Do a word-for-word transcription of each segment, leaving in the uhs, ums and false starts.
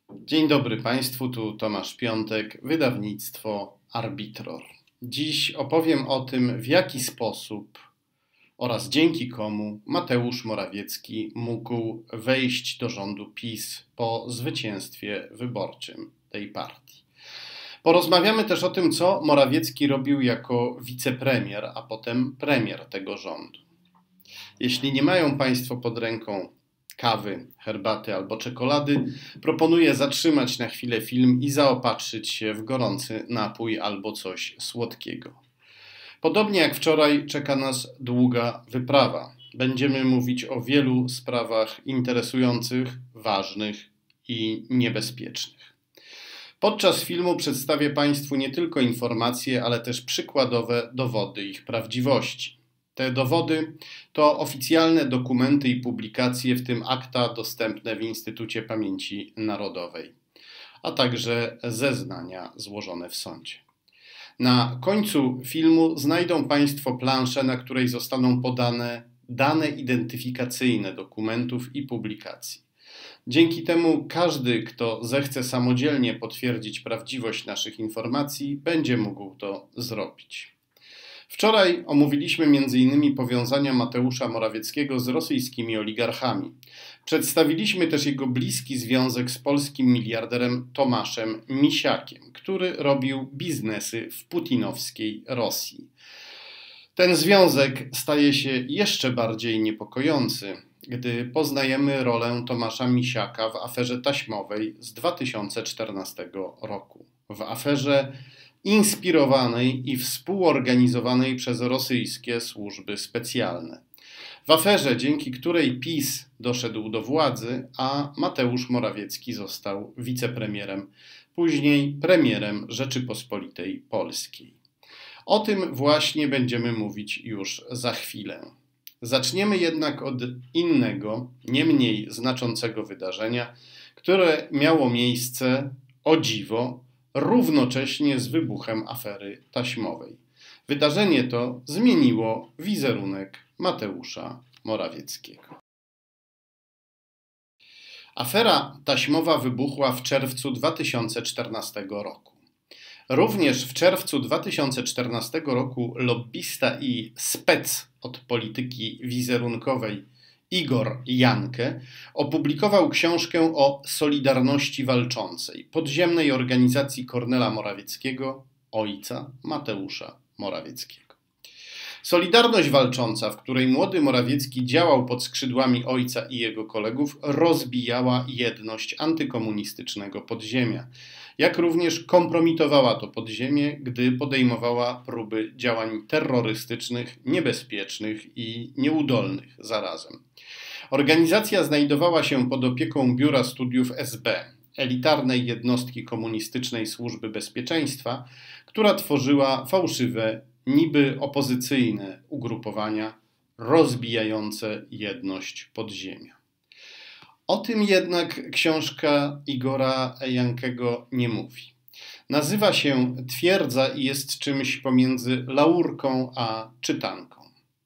Dzień dobry Państwu, tu Tomasz Piątek, wydawnictwo Arbitror. Dziś opowiem o tym, w jaki sposób oraz dzięki komu Mateusz Morawiecki mógł wejść do rządu PiS po zwycięstwie wyborczym tej partii. Porozmawiamy też o tym, co Morawiecki robił jako wicepremier, a potem premier tego rządu. Jeśli nie mają Państwo pod ręką kawy, herbaty albo czekolady, proponuję zatrzymać na chwilę film i zaopatrzyć się w gorący napój albo coś słodkiego. Podobnie jak wczoraj czeka nas długa wyprawa. Będziemy mówić o wielu sprawach interesujących, ważnych i niebezpiecznych. Podczas filmu przedstawię Państwu nie tylko informacje, ale też przykładowe dowody ich prawdziwości. Te dowody to oficjalne dokumenty i publikacje, w tym akta dostępne w Instytucie Pamięci Narodowej, a także zeznania złożone w sądzie. Na końcu filmu znajdą Państwo planszę, na której zostaną podane dane identyfikacyjne dokumentów i publikacji. Dzięki temu każdy, kto zechce samodzielnie potwierdzić prawdziwość naszych informacji, będzie mógł to zrobić. Wczoraj omówiliśmy między innymi powiązania Mateusza Morawieckiego z rosyjskimi oligarchami. Przedstawiliśmy też jego bliski związek z polskim miliarderem Tomaszem Misiakiem, który robił biznesy w putinowskiej Rosji. Ten związek staje się jeszcze bardziej niepokojący, gdy poznajemy rolę Tomasza Misiaka w aferze taśmowej z dwa tysiące czternastego roku. W aferze inspirowanej i współorganizowanej przez rosyjskie służby specjalne. W aferze, dzięki której PiS doszedł do władzy, a Mateusz Morawiecki został wicepremierem, później premierem Rzeczypospolitej Polskiej. O tym właśnie będziemy mówić już za chwilę. Zaczniemy jednak od innego, nie mniej znaczącego wydarzenia, które miało miejsce, o dziwo, równocześnie z wybuchem afery taśmowej. Wydarzenie to zmieniło wizerunek Mateusza Morawieckiego. Afera taśmowa wybuchła w czerwcu dwa tysiące czternastego roku. Również w czerwcu dwa tysiące czternastego roku lobbista i spec od polityki wizerunkowej Igor Jankę opublikował książkę o Solidarności Walczącej, podziemnej organizacji Kornela Morawieckiego, ojca Mateusza Morawieckiego. Solidarność Walcząca, w której młody Morawiecki działał pod skrzydłami ojca i jego kolegów, rozbijała jedność antykomunistycznego podziemia, jak również kompromitowała to podziemie, gdy podejmowała próby działań terrorystycznych, niebezpiecznych i nieudolnych zarazem. Organizacja znajdowała się pod opieką Biura Studiów S B, elitarnej jednostki komunistycznej służby bezpieczeństwa, która tworzyła fałszywe, niby opozycyjne ugrupowania rozbijające jedność podziemia. O tym jednak książka Igora Jankego nie mówi. Nazywa się Twierdza i jest czymś pomiędzy laurką a czytanką.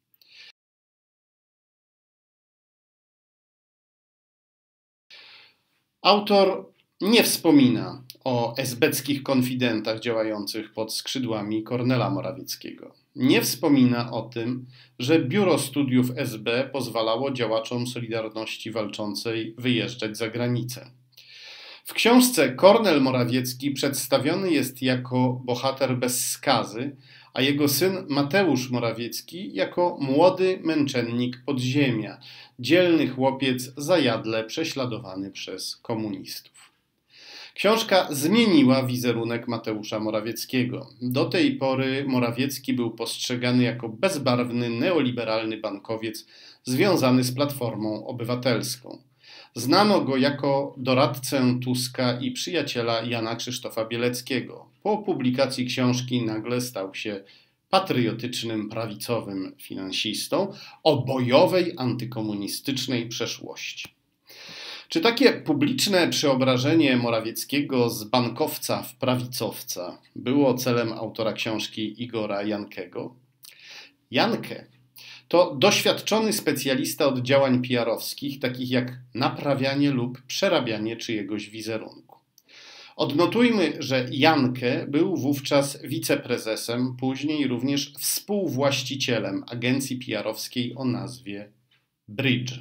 Autor nie wspomina o esbeckich konfidentach działających pod skrzydłami Kornela Morawieckiego. Nie wspomina o tym, że Biuro Studiów S B pozwalało działaczom Solidarności Walczącej wyjeżdżać za granicę. W książce Kornel Morawiecki przedstawiony jest jako bohater bez skazy, a jego syn Mateusz Morawiecki jako młody męczennik podziemia, dzielny chłopiec zajadle prześladowany przez komunistów. Książka zmieniła wizerunek Mateusza Morawieckiego. Do tej pory Morawiecki był postrzegany jako bezbarwny, neoliberalny bankowiec związany z Platformą Obywatelską. Znano go jako doradcę Tuska i przyjaciela Jana Krzysztofa Bieleckiego. Po publikacji książki nagle stał się patriotycznym, prawicowym finansistą o bojowej, antykomunistycznej przeszłości. Czy takie publiczne przeobrażenie Morawieckiego z bankowca w prawicowca było celem autora książki Igora Jankego? Jankę To doświadczony specjalista od działań P R-owskich, takich jak naprawianie lub przerabianie czyjegoś wizerunku. Odnotujmy, że Jankę był wówczas wiceprezesem, później również współwłaścicielem agencji P R-owskiej o nazwie Bridge.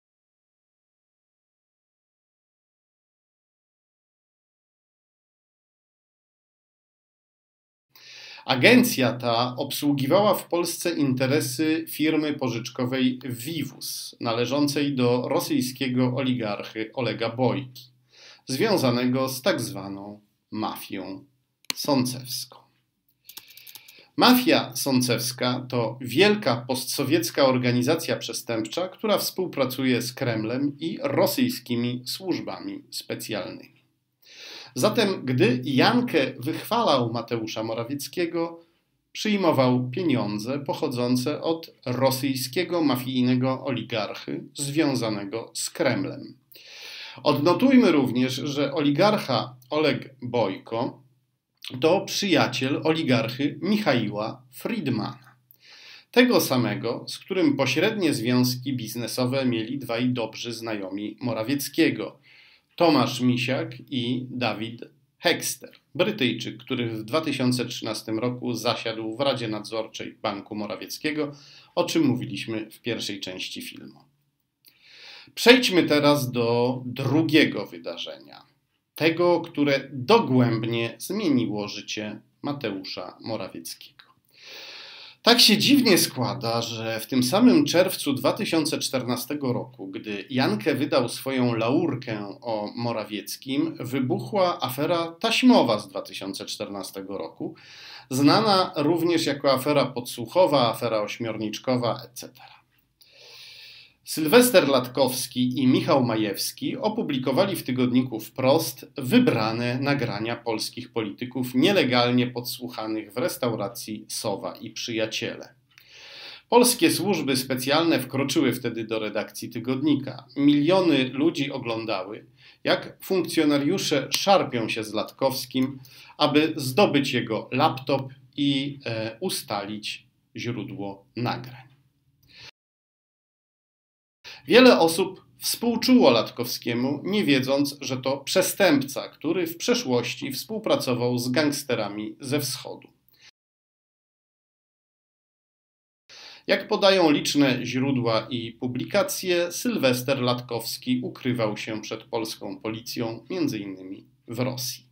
Agencja ta obsługiwała w Polsce interesy firmy pożyczkowej Vivus, należącej do rosyjskiego oligarchy Olega Bojki, związanego z tak zwaną mafią sącewską. Mafia sącewska to wielka postsowiecka organizacja przestępcza, która współpracuje z Kremlem i rosyjskimi służbami specjalnymi. Zatem gdy Jankę wychwalał Mateusza Morawieckiego, przyjmował pieniądze pochodzące od rosyjskiego mafijnego oligarchy związanego z Kremlem. Odnotujmy również, że oligarcha Oleg Bojko to przyjaciel oligarchy Michaiła Friedmana. Tego samego, z którym pośrednie związki biznesowe mieli dwaj dobrzy znajomi Morawieckiego, Tomasz Misiak i David Heckster, Brytyjczyk, który w dwa tysiące trzynastym roku zasiadł w Radzie Nadzorczej Banku Morawieckiego, o czym mówiliśmy w pierwszej części filmu. Przejdźmy teraz do drugiego wydarzenia, tego, które dogłębnie zmieniło życie Mateusza Morawieckiego. Tak się dziwnie składa, że w tym samym czerwcu dwa tysiące czternastego roku, gdy Jankę wydał swoją laurkę o Morawieckim, wybuchła afera taśmowa z dwa tysiące czternastego roku, znana również jako afera podsłuchowa, afera ośmiorniczkowa, et cetera. Sylwester Latkowski i Michał Majewski opublikowali w tygodniku Wprost wybrane nagrania polskich polityków nielegalnie podsłuchanych w restauracji Sowa i Przyjaciele. Polskie służby specjalne wkroczyły wtedy do redakcji tygodnika. Miliony ludzi oglądały, jak funkcjonariusze szarpią się z Latkowskim, aby zdobyć jego laptop i e, ustalić źródło nagrań. Wiele osób współczuło Latkowskiemu, nie wiedząc, że to przestępca, który w przeszłości współpracował z gangsterami ze wschodu. Jak podają liczne źródła i publikacje, Sylwester Latkowski ukrywał się przed polską policją, między innymi w Rosji.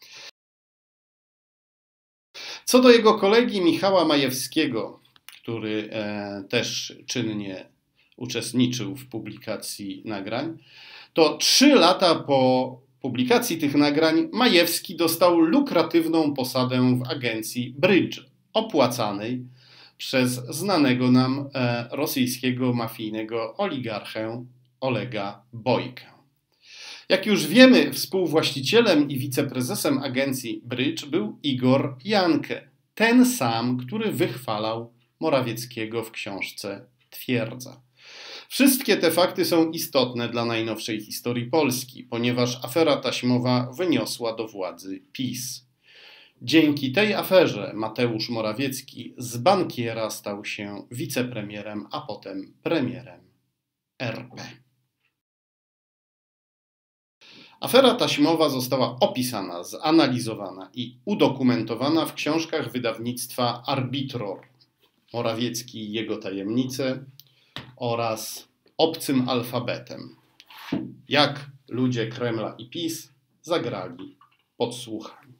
Co do jego kolegi Michała Majewskiego, który e, też czynnie uczestniczył w publikacji nagrań, to trzy lata po publikacji tych nagrań Majewski dostał lukratywną posadę w agencji Bridge, opłacanej przez znanego nam e, rosyjskiego mafijnego oligarchę Olega Bojkę. Jak już wiemy, współwłaścicielem i wiceprezesem agencji Bridge był Igor Jankę, ten sam, który wychwalał Morawieckiego w książce Twierdza. Wszystkie te fakty są istotne dla najnowszej historii Polski, ponieważ afera taśmowa wyniosła do władzy PiS. Dzięki tej aferze Mateusz Morawiecki z bankiera stał się wicepremierem, a potem premierem R P. Afera taśmowa została opisana, zanalizowana i udokumentowana w książkach wydawnictwa Arbitror, Morawiecki i jego tajemnice oraz Obcym alfabetem. Jak ludzie Kremla i PiS zagrali podsłuchami.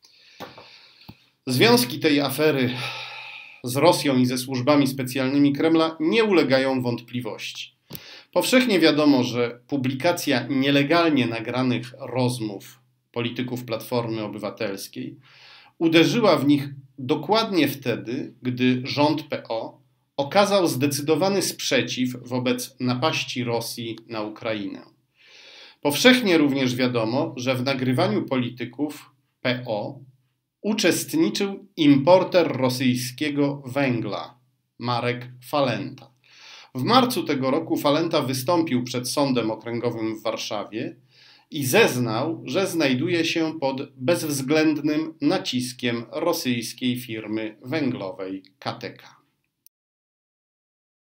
Związki tej afery z Rosją i ze służbami specjalnymi Kremla nie ulegają wątpliwości. Powszechnie wiadomo, że publikacja nielegalnie nagranych rozmów polityków Platformy Obywatelskiej uderzyła w nich dokładnie wtedy, gdy rząd P O okazał zdecydowany sprzeciw wobec napaści Rosji na Ukrainę. Powszechnie również wiadomo, że w nagrywaniu polityków P O uczestniczył importer rosyjskiego węgla Marek Falenta. W marcu tego roku Falenta wystąpił przed Sądem Okręgowym w Warszawie i zeznał, że znajduje się pod bezwzględnym naciskiem rosyjskiej firmy węglowej K T K.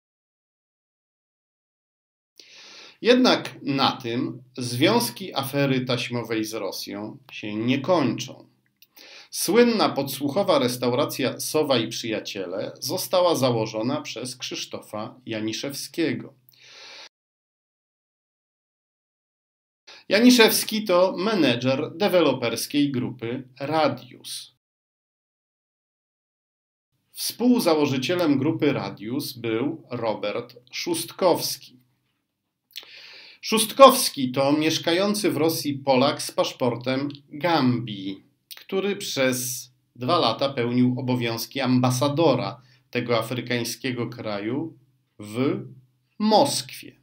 Jednak na tym związki afery taśmowej z Rosją się nie kończą. Słynna podsłuchowa restauracja Sowa i Przyjaciele została założona przez Krzysztofa Janiszewskiego. Janiszewski to menedżer deweloperskiej grupy Radius. Współzałożycielem grupy Radius był Robert Szustkowski. Szustkowski to mieszkający w Rosji Polak z paszportem Gambii, który przez dwa lata pełnił obowiązki ambasadora tego afrykańskiego kraju w Moskwie.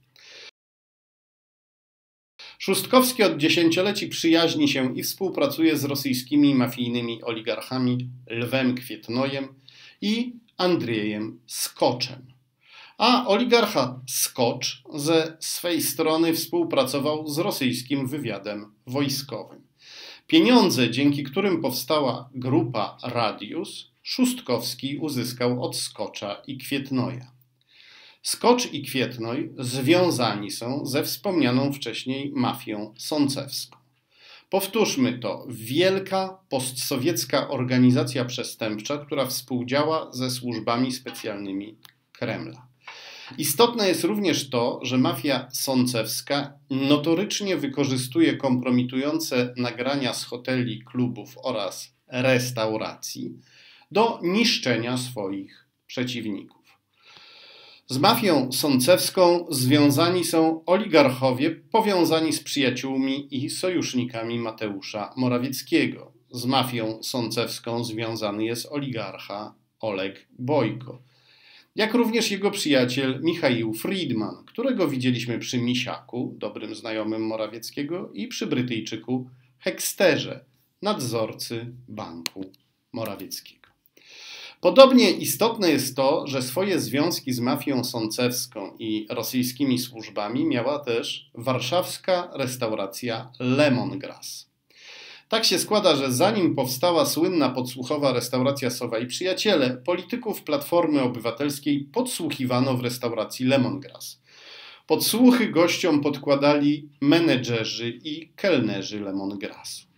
Szustkowski od dziesięcioleci przyjaźni się i współpracuje z rosyjskimi mafijnymi oligarchami Lwem Kwietnojem i Andrzejem Skoczem. A oligarcha Skocz ze swej strony współpracował z rosyjskim wywiadem wojskowym. Pieniądze, dzięki którym powstała grupa Radius, Szustkowski uzyskał od Skocza i Kwietnoja. Skocz i Kwietnoj związani są ze wspomnianą wcześniej mafią sącewską. Powtórzmy to, wielka postsowiecka organizacja przestępcza, która współdziała ze służbami specjalnymi Kremla. Istotne jest również to, że mafia sącewska notorycznie wykorzystuje kompromitujące nagrania z hoteli, klubów oraz restauracji do niszczenia swoich przeciwników. Z mafią sącewską związani są oligarchowie powiązani z przyjaciółmi i sojusznikami Mateusza Morawieckiego. Z mafią sącewską związany jest oligarcha Oleg Bojko, jak również jego przyjaciel Michaił Friedman, którego widzieliśmy przy Misiaku, dobrym znajomym Morawieckiego, i przy Brytyjczyku Heksterze, nadzorcy Banku Morawieckiego. Podobnie istotne jest to, że swoje związki z mafią sącewską i rosyjskimi służbami miała też warszawska restauracja Lemongrass. Tak się składa, że zanim powstała słynna podsłuchowa restauracja Sowa i Przyjaciele, polityków Platformy Obywatelskiej podsłuchiwano w restauracji Lemongrass. Podsłuchy gościom podkładali menedżerzy i kelnerzy Lemongrassu.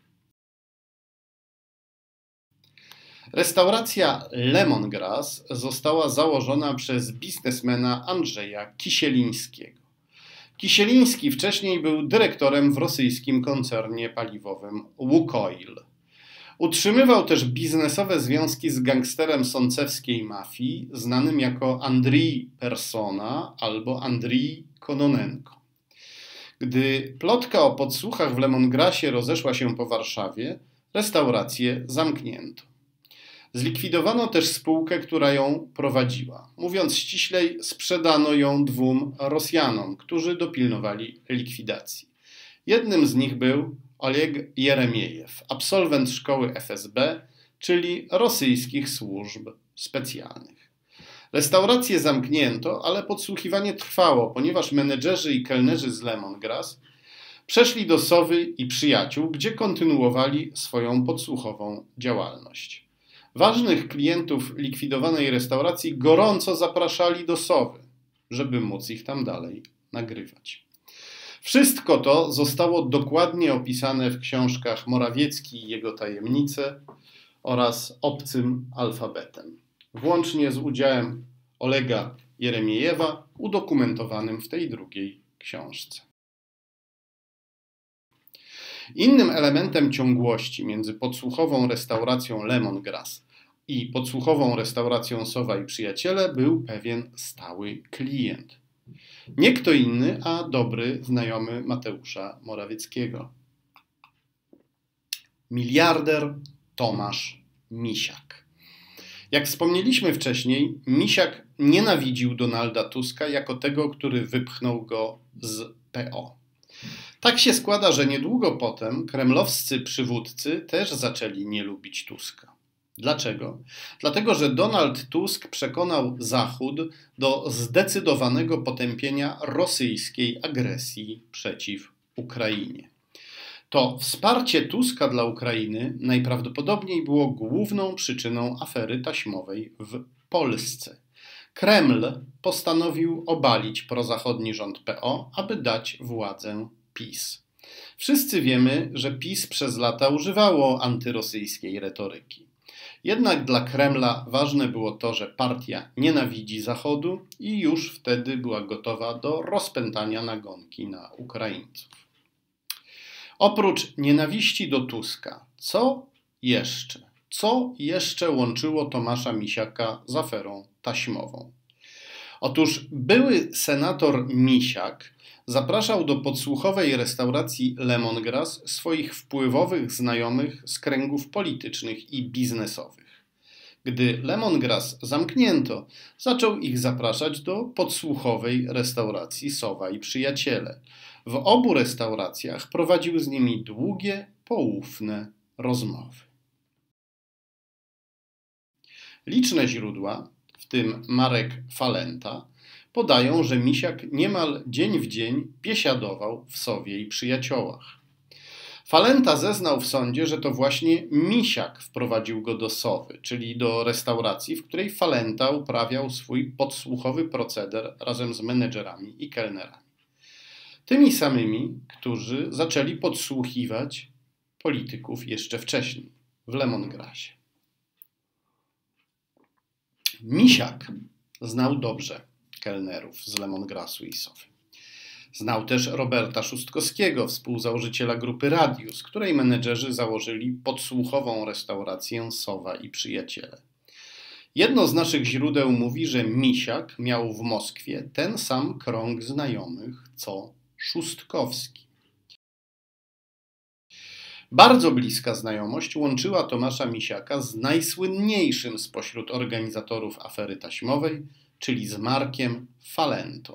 Restauracja Lemongrass została założona przez biznesmena Andrzeja Kisielińskiego. Kisieliński wcześniej był dyrektorem w rosyjskim koncernie paliwowym Łukoil. Utrzymywał też biznesowe związki z gangsterem sącewskiej mafii, znanym jako Andrii Persona albo Andrii Kononenko. Gdy plotka o podsłuchach w Lemongrassie rozeszła się po Warszawie, restaurację zamknięto. Zlikwidowano też spółkę, która ją prowadziła. Mówiąc ściślej, sprzedano ją dwóm Rosjanom, którzy dopilnowali likwidacji. Jednym z nich był Oleg Jeremiejew, absolwent szkoły F S B, czyli rosyjskich służb specjalnych. Restaurację zamknięto, ale podsłuchiwanie trwało, ponieważ menedżerzy i kelnerzy z Lemongrass przeszli do Sowy i Przyjaciół, gdzie kontynuowali swoją podsłuchową działalność. Ważnych klientów likwidowanej restauracji gorąco zapraszali do Sowy, żeby móc ich tam dalej nagrywać. Wszystko to zostało dokładnie opisane w książkach Morawiecki i jego tajemnice oraz Obcym alfabetem, włącznie z udziałem Olega Jeremiejewa, udokumentowanym w tej drugiej książce. Innym elementem ciągłości między podsłuchową restauracją Lemongrass i podsłuchową restauracją Sowa i Przyjaciele był pewien stały klient. Nie kto inny, a dobry znajomy Mateusza Morawieckiego. Miliarder Tomasz Misiak. Jak wspomnieliśmy wcześniej, Misiak nienawidził Donalda Tuska jako tego, który wypchnął go z P O. Tak się składa, że niedługo potem kremlowscy przywódcy też zaczęli nie lubić Tuska. Dlaczego? Dlatego, że Donald Tusk przekonał Zachód do zdecydowanego potępienia rosyjskiej agresji przeciw Ukrainie. To wsparcie Tuska dla Ukrainy najprawdopodobniej było główną przyczyną afery taśmowej w Polsce, Kreml postanowił obalić prozachodni rząd P O, aby dać władzę PiS. Wszyscy wiemy, że PiS przez lata używało antyrosyjskiej retoryki. Jednak dla Kremla ważne było to, że partia nienawidzi Zachodu i już wtedy była gotowa do rozpętania nagonki na Ukraińców. Oprócz nienawiści do Tuska, co jeszcze? Co jeszcze łączyło Tomasza Misiaka z aferą taśmową? Otóż były senator Misiak zapraszał do podsłuchowej restauracji Lemongrass swoich wpływowych znajomych z kręgów politycznych i biznesowych. Gdy Lemongrass zamknięto, zaczął ich zapraszać do podsłuchowej restauracji Sowa i Przyjaciele. W obu restauracjach prowadził z nimi długie, poufne rozmowy. Liczne źródła, w tym Marek Falenta, podają, że Misiak niemal dzień w dzień biesiadował w Sowie i Przyjaciołach. Falenta zeznał w sądzie, że to właśnie Misiak wprowadził go do Sowy, czyli do restauracji, w której Falenta uprawiał swój podsłuchowy proceder razem z menedżerami i kelnerami. Tymi samymi, którzy zaczęli podsłuchiwać polityków jeszcze wcześniej, w Lemongrassie. Misiak znał dobrze kelnerów z Lemongrassu i Sowy. Znał też Roberta Szustkowskiego, współzałożyciela grupy Radius, której menedżerzy założyli podsłuchową restaurację Sowa i Przyjaciele. Jedno z naszych źródeł mówi, że Misiak miał w Moskwie ten sam krąg znajomych co Szustkowski. Bardzo bliska znajomość łączyła Tomasza Misiaka z najsłynniejszym spośród organizatorów afery taśmowej, czyli z Markiem Falentą.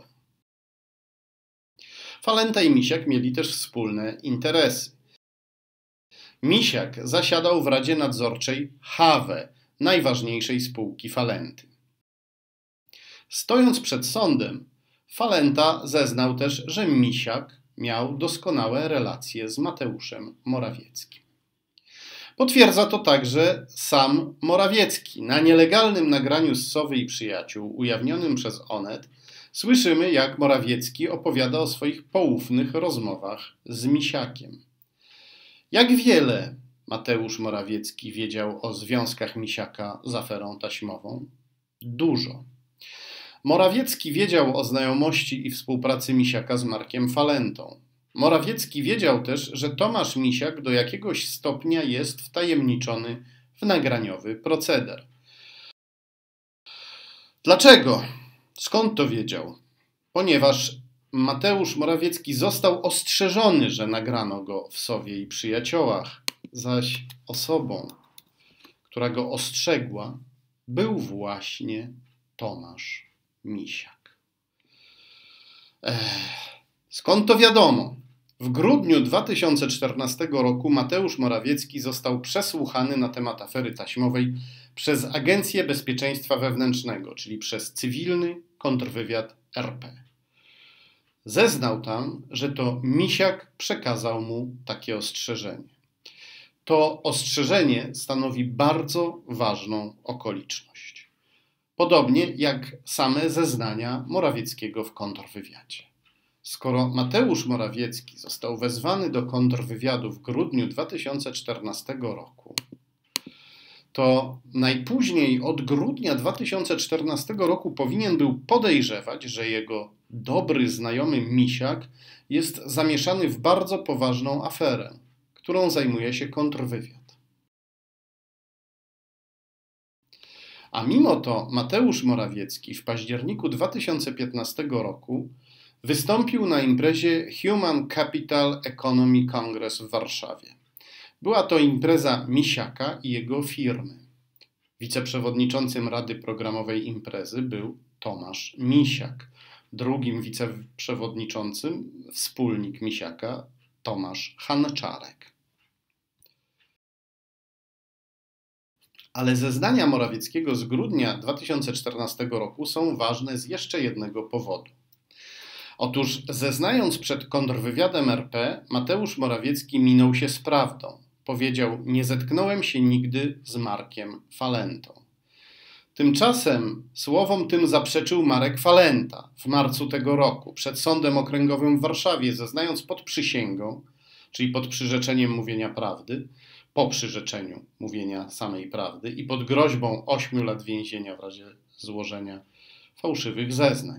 Falenta i Misiak mieli też wspólne interesy. Misiak zasiadał w Radzie Nadzorczej H W E, najważniejszej spółki Falenty. Stojąc przed sądem, Falenta zeznał też, że Misiak miał doskonałe relacje z Mateuszem Morawieckim. Potwierdza to także sam Morawiecki. Na nielegalnym nagraniu z Sowy i Przyjaciół, ujawnionym przez Onet, słyszymy, jak Morawiecki opowiada o swoich poufnych rozmowach z Misiakiem. Jak wiele Mateusz Morawiecki wiedział o związkach Misiaka z aferą taśmową? Dużo. Morawiecki wiedział o znajomości i współpracy Misiaka z Markiem Falentą. Morawiecki wiedział też, że Tomasz Misiak do jakiegoś stopnia jest wtajemniczony w nagraniowy proceder. Dlaczego? Skąd to wiedział? Ponieważ Mateusz Morawiecki został ostrzeżony, że nagrano go w Sowie i Przyjaciołach, zaś osobą, która go ostrzegła, był właśnie Tomasz Misiak. Ech, skąd to wiadomo? W grudniu dwa tysiące czternastego roku Mateusz Morawiecki został przesłuchany na temat afery taśmowej przez Agencję Bezpieczeństwa Wewnętrznego, czyli przez cywilny kontrwywiad R P. Zeznał tam, że to Misiak przekazał mu takie ostrzeżenie. To ostrzeżenie stanowi bardzo ważną okoliczność. Podobnie jak same zeznania Morawieckiego w kontrwywiadzie. Skoro Mateusz Morawiecki został wezwany do kontrwywiadu w grudniu dwa tysiące czternastego roku, to najpóźniej od grudnia dwa tysiące czternastego roku powinien był podejrzewać, że jego dobry znajomy Misiak jest zamieszany w bardzo poważną aferę, którą zajmuje się kontrwywiad. A mimo to Mateusz Morawiecki w październiku dwa tysiące piętnastego roku wystąpił na imprezie Human Capital Economy Congress w Warszawie. Była to impreza Misiaka i jego firmy. Wiceprzewodniczącym Rady Programowej imprezy był Tomasz Misiak. Drugim wiceprzewodniczącym, wspólnik Misiaka, Tomasz Hanczarek. Ale zeznania Morawieckiego z grudnia dwa tysiące czternastego roku są ważne z jeszcze jednego powodu. Otóż zeznając przed kontrwywiadem R P, Mateusz Morawiecki minął się z prawdą. Powiedział: nie zetknąłem się nigdy z Markiem Falentą. Tymczasem słowom tym zaprzeczył Marek Falenta w marcu tego roku przed Sądem Okręgowym w Warszawie, zeznając pod przysięgą, czyli pod przyrzeczeniem mówienia prawdy, po przyrzeczeniu mówienia samej prawdy i pod groźbą ośmiu lat więzienia w razie złożenia fałszywych zeznań.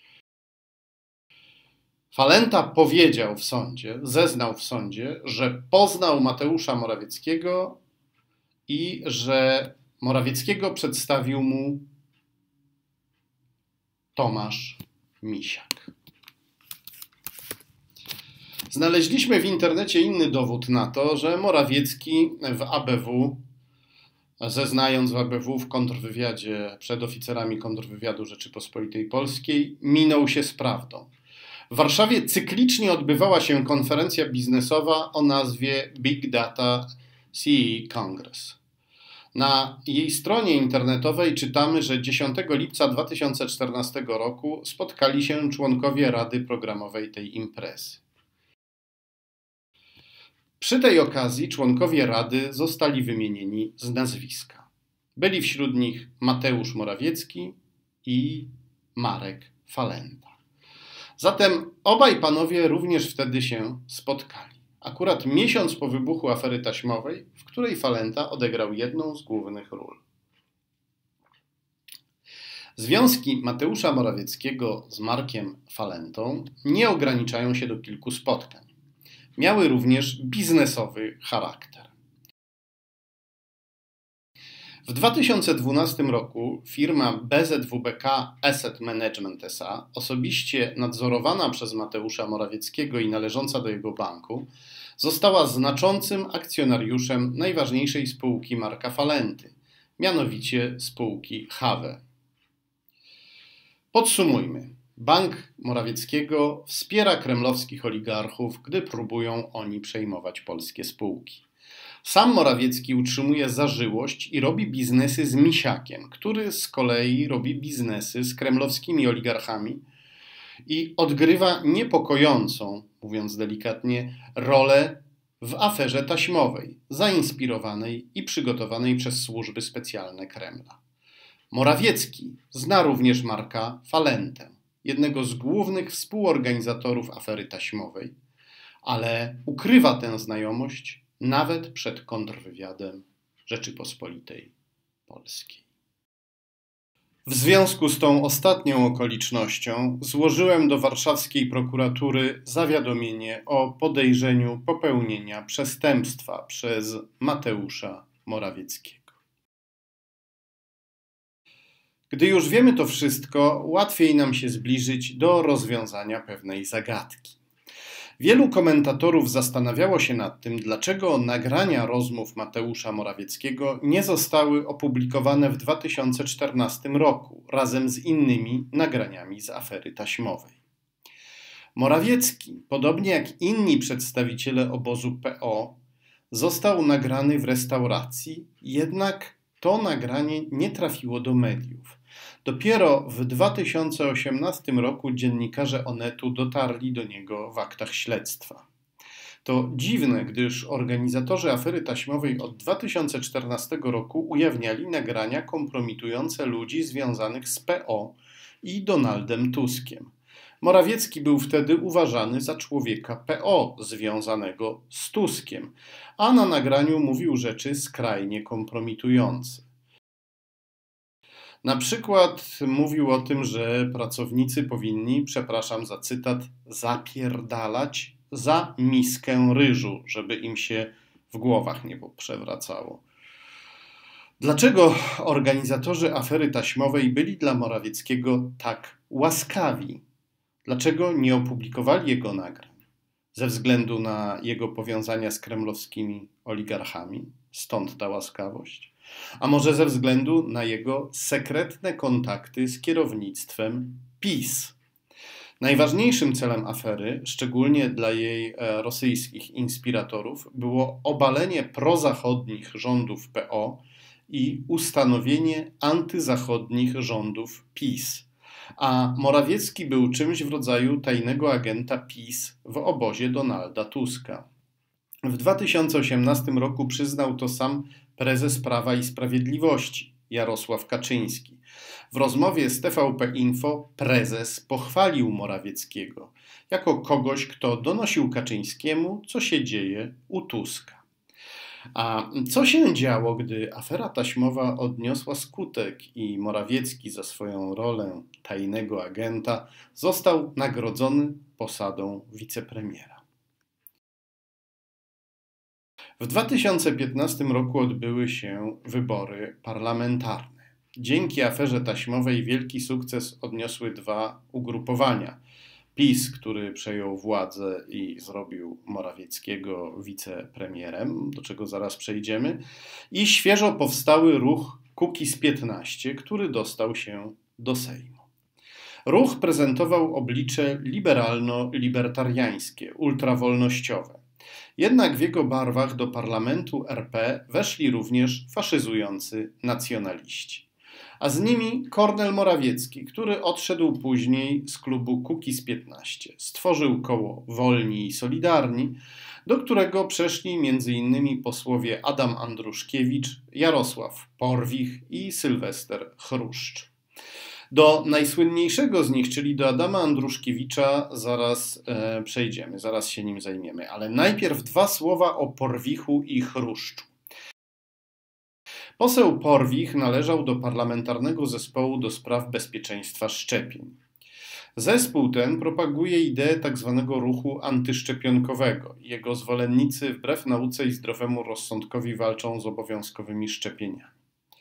Falenta powiedział w sądzie, zeznał w sądzie, że poznał Mateusza Morawieckiego i że Morawieckiego przedstawił mu Tomasz Misiak. Znaleźliśmy w internecie inny dowód na to, że Morawiecki w A B W, zeznając w A B W w kontrwywiadzie przed oficerami kontrwywiadu Rzeczypospolitej Polskiej, minął się z prawdą. W Warszawie cyklicznie odbywała się konferencja biznesowa o nazwie Big Data C E Congress. Na jej stronie internetowej czytamy, że dziesiątego lipca dwa tysiące czternastego roku spotkali się członkowie Rady Programowej tej imprezy. Przy tej okazji członkowie Rady zostali wymienieni z nazwiska. Byli wśród nich Mateusz Morawiecki i Marek Falenta. Zatem obaj panowie również wtedy się spotkali. Akurat miesiąc po wybuchu afery taśmowej, w której Falenta odegrał jedną z głównych ról. Związki Mateusza Morawieckiego z Markiem Falentą nie ograniczają się do kilku spotkań. Miały również biznesowy charakter. W dwa tysiące dwunastym roku firma B Z W B K Asset Management S A, osobiście nadzorowana przez Mateusza Morawieckiego i należąca do jego banku, została znaczącym akcjonariuszem najważniejszej spółki Marka Falenty, mianowicie spółki H W. Podsumujmy. Bank Morawieckiego wspiera kremlowskich oligarchów, gdy próbują oni przejmować polskie spółki. Sam Morawiecki utrzymuje zażyłość i robi biznesy z Misiakiem, który z kolei robi biznesy z kremlowskimi oligarchami i odgrywa niepokojącą, mówiąc delikatnie, rolę w aferze taśmowej, zainspirowanej i przygotowanej przez służby specjalne Kremla. Morawiecki zna również Marka Falentę, jednego z głównych współorganizatorów afery taśmowej, ale ukrywa tę znajomość nawet przed kontrwywiadem Rzeczypospolitej Polskiej. W związku z tą ostatnią okolicznością złożyłem do warszawskiej prokuratury zawiadomienie o podejrzeniu popełnienia przestępstwa przez Mateusza Morawieckiego. Gdy już wiemy to wszystko, łatwiej nam się zbliżyć do rozwiązania pewnej zagadki. Wielu komentatorów zastanawiało się nad tym, dlaczego nagrania rozmów Mateusza Morawieckiego nie zostały opublikowane w dwa tysiące czternastym roku razem z innymi nagraniami z afery taśmowej. Morawiecki, podobnie jak inni przedstawiciele obozu P O, został nagrany w restauracji, jednak to nagranie nie trafiło do mediów. Dopiero w dwa tysiące osiemnastym roku dziennikarze Onetu dotarli do niego w aktach śledztwa. To dziwne, gdyż organizatorzy afery taśmowej od dwa tysiące czternastego roku ujawniali nagrania kompromitujące ludzi związanych z P O i Donaldem Tuskiem. Morawiecki był wtedy uważany za człowieka P O związanego z Tuskiem, a na nagraniu mówił rzeczy skrajnie kompromitujące. Na przykład mówił o tym, że pracownicy powinni, przepraszam za cytat, zapierdalać za miskę ryżu, żeby im się w głowach nie przewracało. Dlaczego organizatorzy afery taśmowej byli dla Morawieckiego tak łaskawi? Dlaczego nie opublikowali jego nagrań? Ze względu na jego powiązania z kremlowskimi oligarchami? Stąd ta łaskawość? A może ze względu na jego sekretne kontakty z kierownictwem PiS? Najważniejszym celem afery, szczególnie dla jej rosyjskich inspiratorów, było obalenie prozachodnich rządów P O i ustanowienie antyzachodnich rządów PiS. A Morawiecki był czymś w rodzaju tajnego agenta PiS w obozie Donalda Tuska. W dwa tysiące osiemnastym roku przyznał to sam prezes Prawa i Sprawiedliwości. Jarosław Kaczyński. W rozmowie z T V P Info prezes pochwalił Morawieckiego jako kogoś, kto donosił Kaczyńskiemu, co się dzieje u Tuska. A co się działo, gdy afera taśmowa odniosła skutek i Morawiecki za swoją rolę tajnego agenta został nagrodzony posadą wicepremiera? W dwa tysiące piętnastym roku odbyły się wybory parlamentarne. Dzięki aferze taśmowej wielki sukces odniosły dwa ugrupowania. PiS, który przejął władzę i zrobił Morawieckiego wicepremierem, do czego zaraz przejdziemy, i świeżo powstały ruch Kukiz piętnaście, który dostał się do Sejmu. Ruch prezentował oblicze liberalno-libertariańskie, ultrawolnościowe. Jednak w jego barwach do parlamentu R P weszli również faszyzujący nacjonaliści. A z nimi Kornel Morawiecki, który odszedł później z klubu Kukiz piętnaście. Stworzył koło Wolni i Solidarni, do którego przeszli między innymi posłowie Adam Andruszkiewicz, Jarosław Porwich i Sylwester Chruszcz. Do najsłynniejszego z nich, czyli do Adama Andruszkiewicza, zaraz e, przejdziemy, zaraz się nim zajmiemy. Ale najpierw dwa słowa o Porwichu i Chruszczu. Poseł Porwich należał do Parlamentarnego Zespołu do Spraw Bezpieczeństwa Szczepień. Zespół ten propaguje ideę tzw. ruchu antyszczepionkowego. Jego zwolennicy wbrew nauce i zdrowemu rozsądkowi walczą z obowiązkowymi szczepieniami.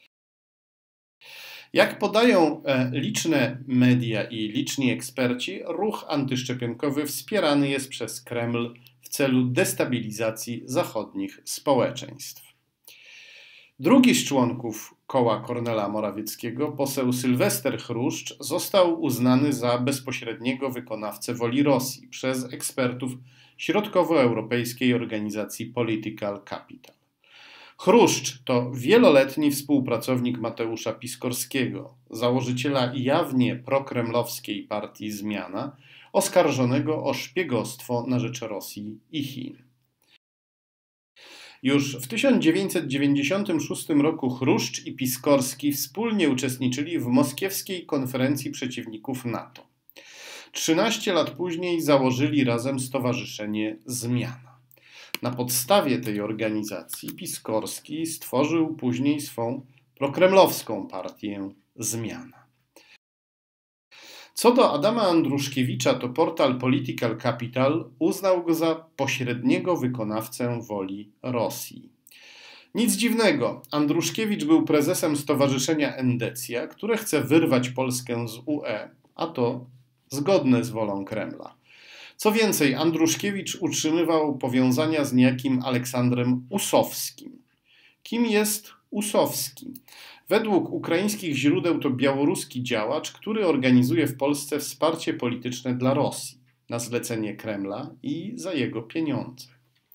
Jak podają liczne media i liczni eksperci, ruch antyszczepionkowy wspierany jest przez Kreml w celu destabilizacji zachodnich społeczeństw. Drugi z członków koła Kornela Morawieckiego, poseł Sylwester Chruszcz, został uznany za bezpośredniego wykonawcę woli Rosji przez ekspertów środkowoeuropejskiej organizacji Political Capital. Chruszcz to wieloletni współpracownik Mateusza Piskorskiego, założyciela jawnie prokremlowskiej partii Zmiana, oskarżonego o szpiegostwo na rzecz Rosji i Chin. Już w tysiąc dziewięćset dziewięćdziesiątym szóstym roku Chruszcz i Piskorski wspólnie uczestniczyli w moskiewskiej konferencji przeciwników NATO. Trzynaście lat później założyli razem stowarzyszenie Zmiana. Na podstawie tej organizacji Piskorski stworzył później swą prokremlowską partię Zmiana. Co do Adama Andruszkiewicza, to portal Political Capital uznał go za pośredniego wykonawcę woli Rosji. Nic dziwnego, Andruszkiewicz był prezesem stowarzyszenia Endecja, które chce wyrwać Polskę z U E, a to zgodne z wolą Kremla. Co więcej, Andruszkiewicz utrzymywał powiązania z niejakim Aleksandrem Usowskim. Kim jest Usowski? Według ukraińskich źródeł to białoruski działacz, który organizuje w Polsce wsparcie polityczne dla Rosji na zlecenie Kremla i za jego pieniądze.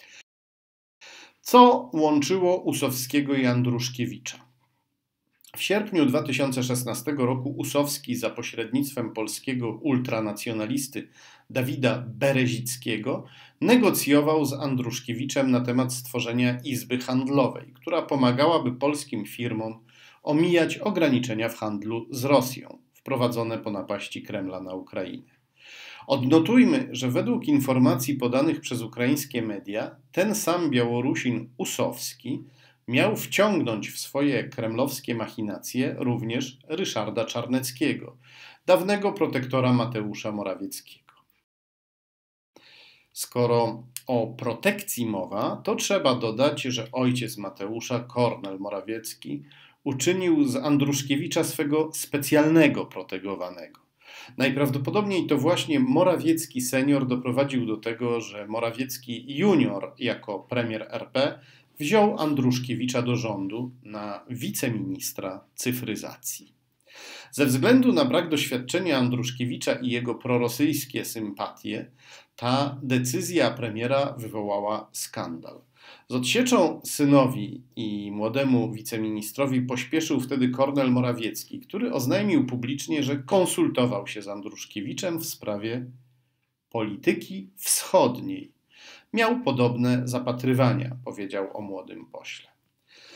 Co łączyło Usowskiego i Andruszkiewicza? W sierpniu dwa tysiące szesnastego roku Usowski za pośrednictwem polskiego ultranacjonalisty Dawida Berezickiego negocjował z Andruszkiewiczem na temat stworzenia izby handlowej, która pomagałaby polskim firmom omijać ograniczenia w handlu z Rosją wprowadzone po napaści Kremla na Ukrainę. Odnotujmy, że według informacji podanych przez ukraińskie media ten sam Białorusin Usowski miał wciągnąć w swoje kremlowskie machinacje również Ryszarda Czarneckiego, dawnego protektora Mateusza Morawieckiego. Skoro o protekcji mowa, to trzeba dodać, że ojciec Mateusza, Kornel Morawiecki, uczynił z Andruszkiewicza swego specjalnego protegowanego. Najprawdopodobniej to właśnie Morawiecki senior doprowadził do tego, że Morawiecki junior jako premier R P wziął Andruszkiewicza do rządu na wiceministra cyfryzacji. Ze względu na brak doświadczenia Andruszkiewicza i jego prorosyjskie sympatie, ta decyzja premiera wywołała skandal. Z odsieczą synowi i młodemu wiceministrowi pośpieszył wtedy Kornel Morawiecki, który oznajmił publicznie, że konsultował się z Andruszkiewiczem w sprawie polityki wschodniej. Miał podobne zapatrywania, powiedział o młodym pośle.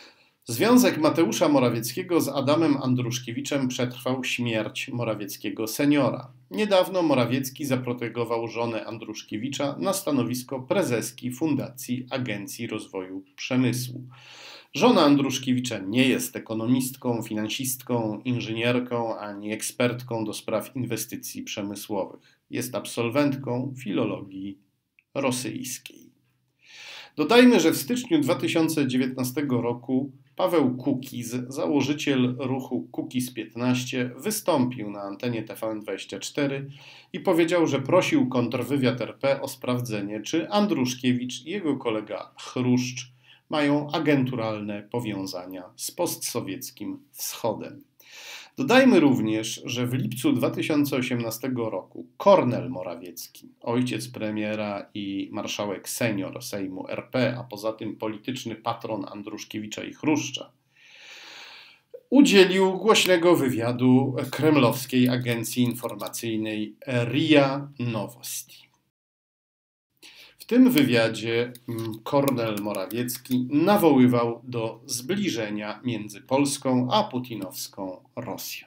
Związek Mateusza Morawieckiego z Adamem Andruszkiewiczem przetrwał śmierć Morawieckiego seniora. Niedawno Morawiecki zaprotegował żonę Andruszkiewicza na stanowisko prezeski Fundacji Agencji Rozwoju Przemysłu. Żona Andruszkiewicza nie jest ekonomistką, finansistką, inżynierką ani ekspertką do spraw inwestycji przemysłowych. Jest absolwentką filologii rosyjskiej. Dodajmy, że w styczniu dwa tysiące dziewiętnastego roku Paweł Kukiz, założyciel ruchu Kukiz piętnaście, wystąpił na antenie T V N dwadzieścia cztery i powiedział, że prosił kontrwywiad R P o sprawdzenie, czy Andruszkiewicz i jego kolega Chruszcz mają agenturalne powiązania z postsowieckim Wschodem. Dodajmy również, że w lipcu dwa tysiące osiemnastego roku Kornel Morawiecki, ojciec premiera i marszałek senior Sejmu R P, a poza tym polityczny patron Andruszkiewicza i Chruszcza, udzielił głośnego wywiadu kremlowskiej agencji informacyjnej R I A Novosti. W tym wywiadzie Kornel Morawiecki nawoływał do zbliżenia między Polską a putinowską Rosją.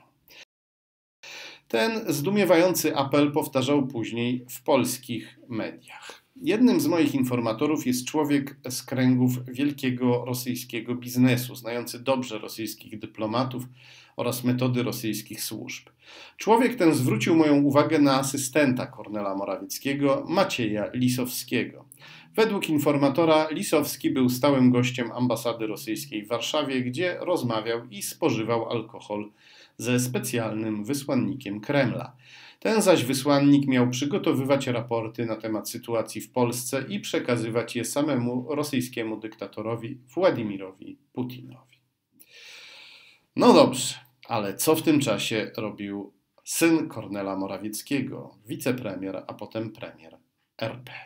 Ten zdumiewający apel powtarzał później w polskich mediach. Jednym z moich informatorów jest człowiek z kręgów wielkiego rosyjskiego biznesu, znający dobrze rosyjskich dyplomatów oraz metody rosyjskich służb. Człowiek ten zwrócił moją uwagę na asystenta Kornela Morawieckiego, Macieja Lisowskiego. Według informatora Lisowski był stałym gościem ambasady rosyjskiej w Warszawie, gdzie rozmawiał i spożywał alkohol ze specjalnym wysłannikiem Kremla. Ten zaś wysłannik miał przygotowywać raporty na temat sytuacji w Polsce i przekazywać je samemu rosyjskiemu dyktatorowi Władimirowi Putinowi. No dobrze, ale co w tym czasie robił syn Kornela Morawieckiego, wicepremier, a potem premier R P?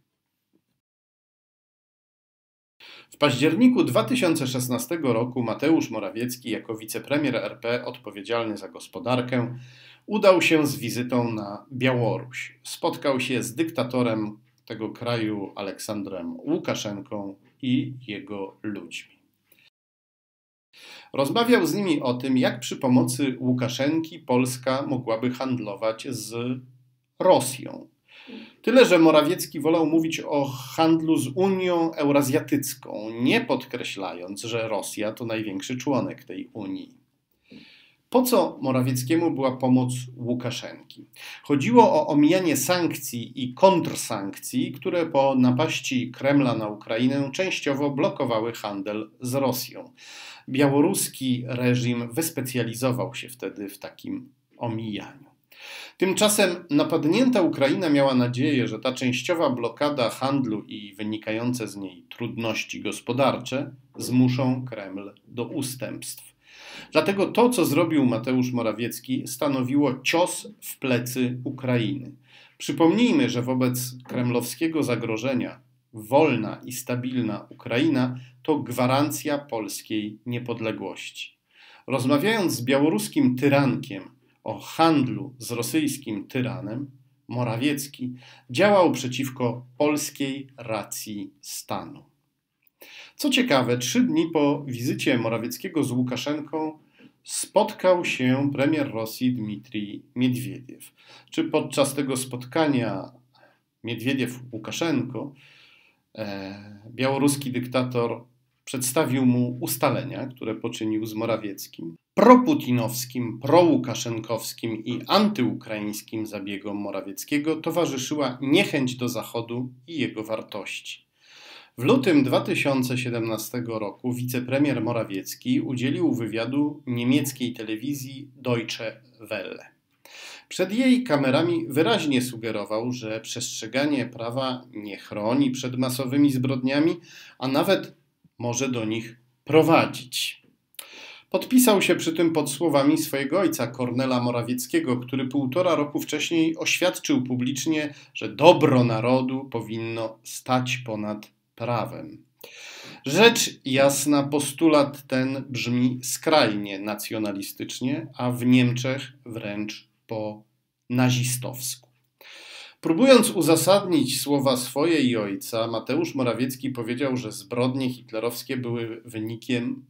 W październiku dwa tysiące szesnastego roku Mateusz Morawiecki jako wicepremier R P odpowiedzialny za gospodarkę udał się z wizytą na Białoruś. Spotkał się z dyktatorem tego kraju Aleksandrem Łukaszenką i jego ludźmi. Rozmawiał z nimi o tym, jak przy pomocy Łukaszenki Polska mogłaby handlować z Rosją. Tyle, że Morawiecki wolał mówić o handlu z Unią Eurazjatycką, nie podkreślając, że Rosja to największy członek tej Unii. Po co Morawieckiemu była pomoc Łukaszenki? Chodziło o omijanie sankcji i kontrsankcji, które po napaści Kremla na Ukrainę częściowo blokowały handel z Rosją. Białoruski reżim wyspecjalizował się wtedy w takim omijaniu. Tymczasem napadnięta Ukraina miała nadzieję, że ta częściowa blokada handlu i wynikające z niej trudności gospodarcze zmuszą Kreml do ustępstw. Dlatego to, co zrobił Mateusz Morawiecki, stanowiło cios w plecy Ukrainy. Przypomnijmy, że wobec kremlowskiego zagrożenia wolna i stabilna Ukraina to gwarancja polskiej niepodległości. Rozmawiając z białoruskim tyrankiem o handlu z rosyjskim tyranem, Morawiecki działał przeciwko polskiej racji stanu. Co ciekawe, trzy dni po wizycie Morawieckiego z Łukaszenką spotkał się premier Rosji Dmitrij Miedwiediew. Czy podczas tego spotkania Miedwiediew-Łukaszenko e, białoruski dyktator przedstawił mu ustalenia, które poczynił z Morawieckim. Proputinowskim, prołukaszenkowskim i antyukraińskim zabiegom Morawieckiego towarzyszyła niechęć do Zachodu i jego wartości. W lutym dwa tysiące siedemnastego roku wicepremier Morawiecki udzielił wywiadu niemieckiej telewizji Deutsche Welle. Przed jej kamerami wyraźnie sugerował, że przestrzeganie prawa nie chroni przed masowymi zbrodniami, a nawet może do nich prowadzić. Podpisał się przy tym pod słowami swojego ojca Kornela Morawieckiego, który półtora roku wcześniej oświadczył publicznie, że dobro narodu powinno stać ponad prawem. Rzecz jasna, postulat ten brzmi skrajnie nacjonalistycznie, a w Niemczech wręcz po nazistowsku. Próbując uzasadnić słowa swoje i ojca, Mateusz Morawiecki powiedział, że zbrodnie hitlerowskie były wynikiem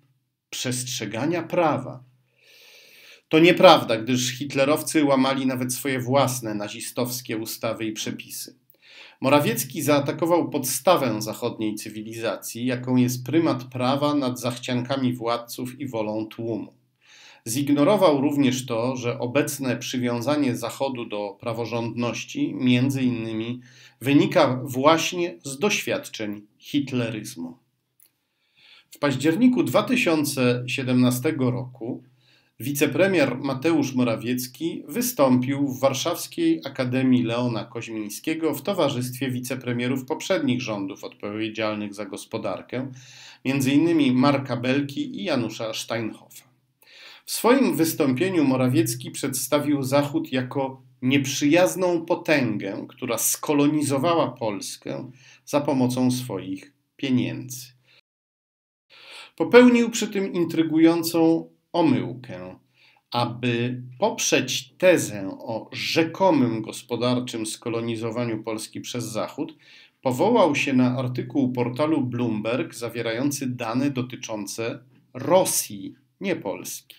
przestrzegania prawa. To nieprawda, gdyż hitlerowcy łamali nawet swoje własne nazistowskie ustawy i przepisy. Morawiecki zaatakował podstawę zachodniej cywilizacji, jaką jest prymat prawa nad zachciankami władców i wolą tłumu. Zignorował również to, że obecne przywiązanie Zachodu do praworządności między innymi wynika właśnie z doświadczeń hitleryzmu. W październiku dwa tysiące siedemnastego roku wicepremier Mateusz Morawiecki wystąpił w Warszawskiej Akademii Leona Koźmińskiego w towarzystwie wicepremierów poprzednich rządów odpowiedzialnych za gospodarkę, między innymi Marka Belki i Janusza Steinhoffa. W swoim wystąpieniu Morawiecki przedstawił Zachód jako nieprzyjazną potęgę, która skolonizowała Polskę za pomocą swoich pieniędzy. Popełnił przy tym intrygującą omyłkę. Aby poprzeć tezę o rzekomym gospodarczym skolonizowaniu Polski przez Zachód, powołał się na artykuł portalu Bloomberg zawierający dane dotyczące Rosji, nie Polski.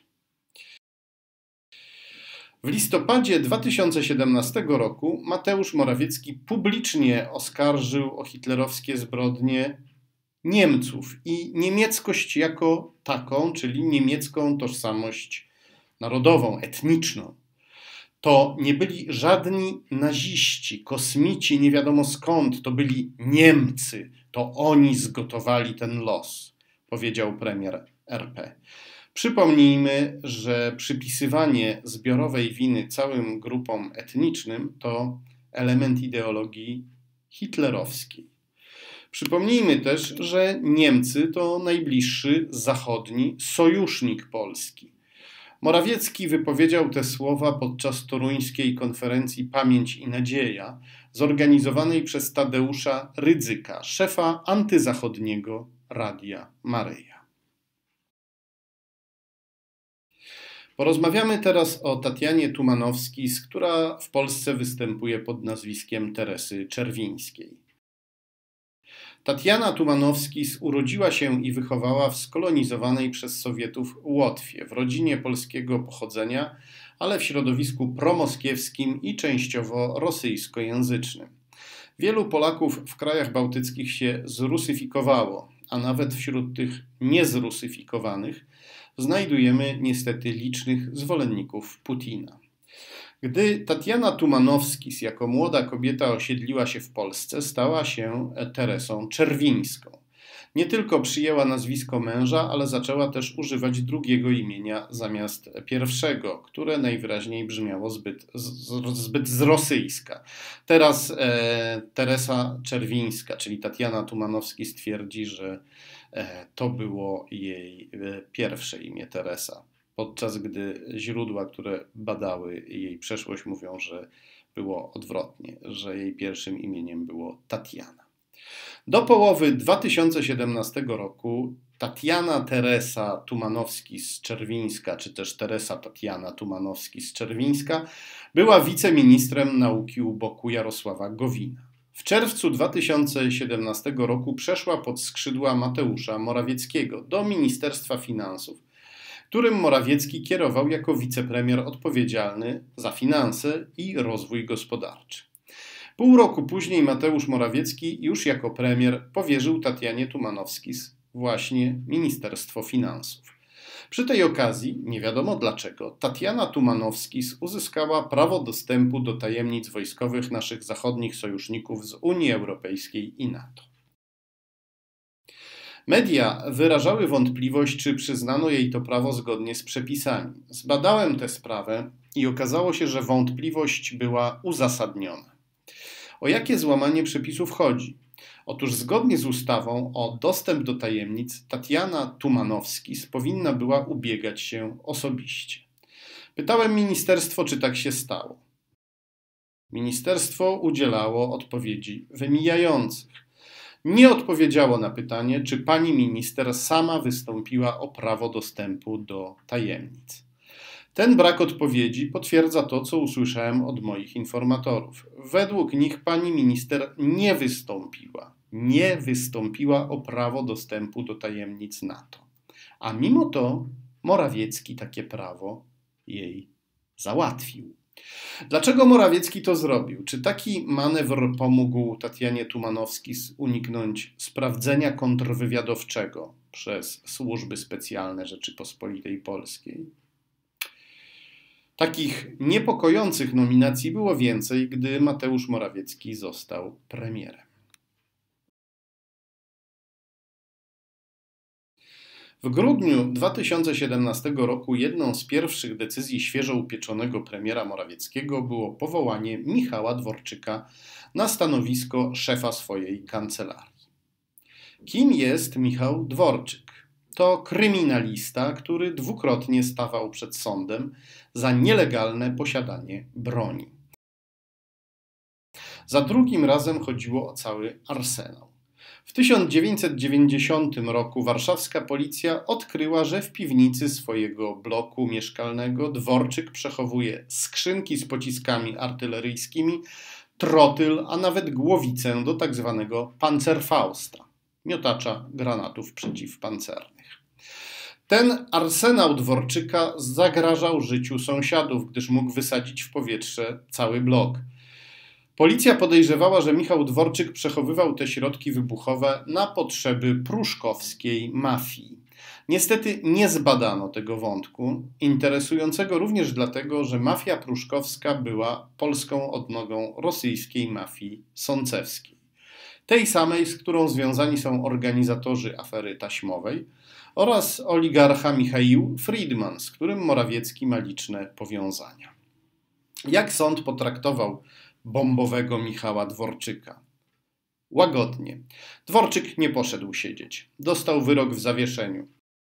W listopadzie dwa tysiące siedemnastego roku Mateusz Morawiecki publicznie oskarżył o hitlerowskie zbrodnie Niemców i niemieckość jako taką, czyli niemiecką tożsamość narodową, etniczną. To nie byli żadni naziści, kosmici, nie wiadomo skąd, to byli Niemcy, to oni zgotowali ten los, powiedział premier R P. Przypomnijmy, że przypisywanie zbiorowej winy całym grupom etnicznym to element ideologii hitlerowskiej. Przypomnijmy też, że Niemcy to najbliższy zachodni sojusznik Polski. Morawiecki wypowiedział te słowa podczas toruńskiej konferencji Pamięć i Nadzieja, zorganizowanej przez Tadeusza Rydzyka, szefa antyzachodniego Radia Maryja. Porozmawiamy teraz o Tatianie Tumanowskis, która w Polsce występuje pod nazwiskiem Teresy Czerwińskiej. Tatiana Tumanowskis urodziła się i wychowała w skolonizowanej przez Sowietów Łotwie, w rodzinie polskiego pochodzenia, ale w środowisku promoskiewskim i częściowo rosyjskojęzycznym. Wielu Polaków w krajach bałtyckich się zrusyfikowało, a nawet wśród tych niezrusyfikowanych znajdujemy niestety licznych zwolenników Putina. Gdy Tatiana Tumanowskis jako młoda kobieta osiedliła się w Polsce, stała się Teresą Czerwińską. Nie tylko przyjęła nazwisko męża, ale zaczęła też używać drugiego imienia zamiast pierwszego, które najwyraźniej brzmiało zbyt, z, zbyt z rosyjska. Teraz e, Teresa Czerwińska, czyli Tatiana Tumanowskis, twierdzi, że e, to było jej e, pierwsze imię Teresa. Podczas gdy źródła, które badały jej przeszłość, mówią, że było odwrotnie, że jej pierwszym imieniem było Tatiana. Do połowy dwa tysiące siedemnastego roku Tatiana Teresa Tumanowskis-Czerwińska, czy też Teresa Tatiana Tumanowskis-Czerwińska, była wiceministrem nauki u boku Jarosława Gowina. W czerwcu dwa tysiące siedemnastego roku przeszła pod skrzydła Mateusza Morawieckiego do Ministerstwa Finansów, którym Morawiecki kierował jako wicepremier odpowiedzialny za finanse i rozwój gospodarczy. Pół roku później Mateusz Morawiecki już jako premier powierzył Tatianie Tumanowskis właśnie Ministerstwo Finansów. Przy tej okazji, nie wiadomo dlaczego, Tatiana Tumanowskis uzyskała prawo dostępu do tajemnic wojskowych naszych zachodnich sojuszników z Unii Europejskiej i NATO. Media wyrażały wątpliwość, czy przyznano jej to prawo zgodnie z przepisami. Zbadałem tę sprawę i okazało się, że wątpliwość była uzasadniona. O jakie złamanie przepisów chodzi? Otóż zgodnie z ustawą o dostęp do tajemnic Tatiana Tumanowskis powinna była ubiegać się osobiście. Pytałem ministerstwo, czy tak się stało. Ministerstwo udzielało odpowiedzi wymijających. Nie odpowiedziało na pytanie, czy pani minister sama wystąpiła o prawo dostępu do tajemnic. Ten brak odpowiedzi potwierdza to, co usłyszałem od moich informatorów. Według nich pani minister nie wystąpiła, nie wystąpiła o prawo dostępu do tajemnic NATO. A mimo to Morawiecki takie prawo jej załatwił. Dlaczego Morawiecki to zrobił? Czy taki manewr pomógł Tatianie Tumanowski uniknąć sprawdzenia kontrwywiadowczego przez służby specjalne Rzeczypospolitej Polskiej? Takich niepokojących nominacji było więcej, gdy Mateusz Morawiecki został premierem. W grudniu dwa tysiące siedemnastego roku jedną z pierwszych decyzji świeżo upieczonego premiera Morawieckiego było powołanie Michała Dworczyka na stanowisko szefa swojej kancelarii. Kim jest Michał Dworczyk? To kryminalista, który dwukrotnie stawał przed sądem za nielegalne posiadanie broni. Za drugim razem chodziło o cały arsenał. W tysiąc dziewięćset dziewięćdziesiątym roku warszawska policja odkryła, że w piwnicy swojego bloku mieszkalnego Dworczyk przechowuje skrzynki z pociskami artyleryjskimi, trotyl, a nawet głowicę do tak zwanego Panzerfausta, miotacza granatów przeciwpancernych. Ten arsenał Dworczyka zagrażał życiu sąsiadów, gdyż mógł wysadzić w powietrze cały blok. Policja podejrzewała, że Michał Dworczyk przechowywał te środki wybuchowe na potrzeby pruszkowskiej mafii. Niestety nie zbadano tego wątku, interesującego również dlatego, że mafia pruszkowska była polską odnogą rosyjskiej mafii sącewskiej. Tej samej, z którą związani są organizatorzy afery taśmowej oraz oligarcha Michał Friedman, z którym Morawiecki ma liczne powiązania. Jak sąd potraktował bombowego Michała Dworczyka? Łagodnie. Dworczyk nie poszedł siedzieć. Dostał wyrok w zawieszeniu.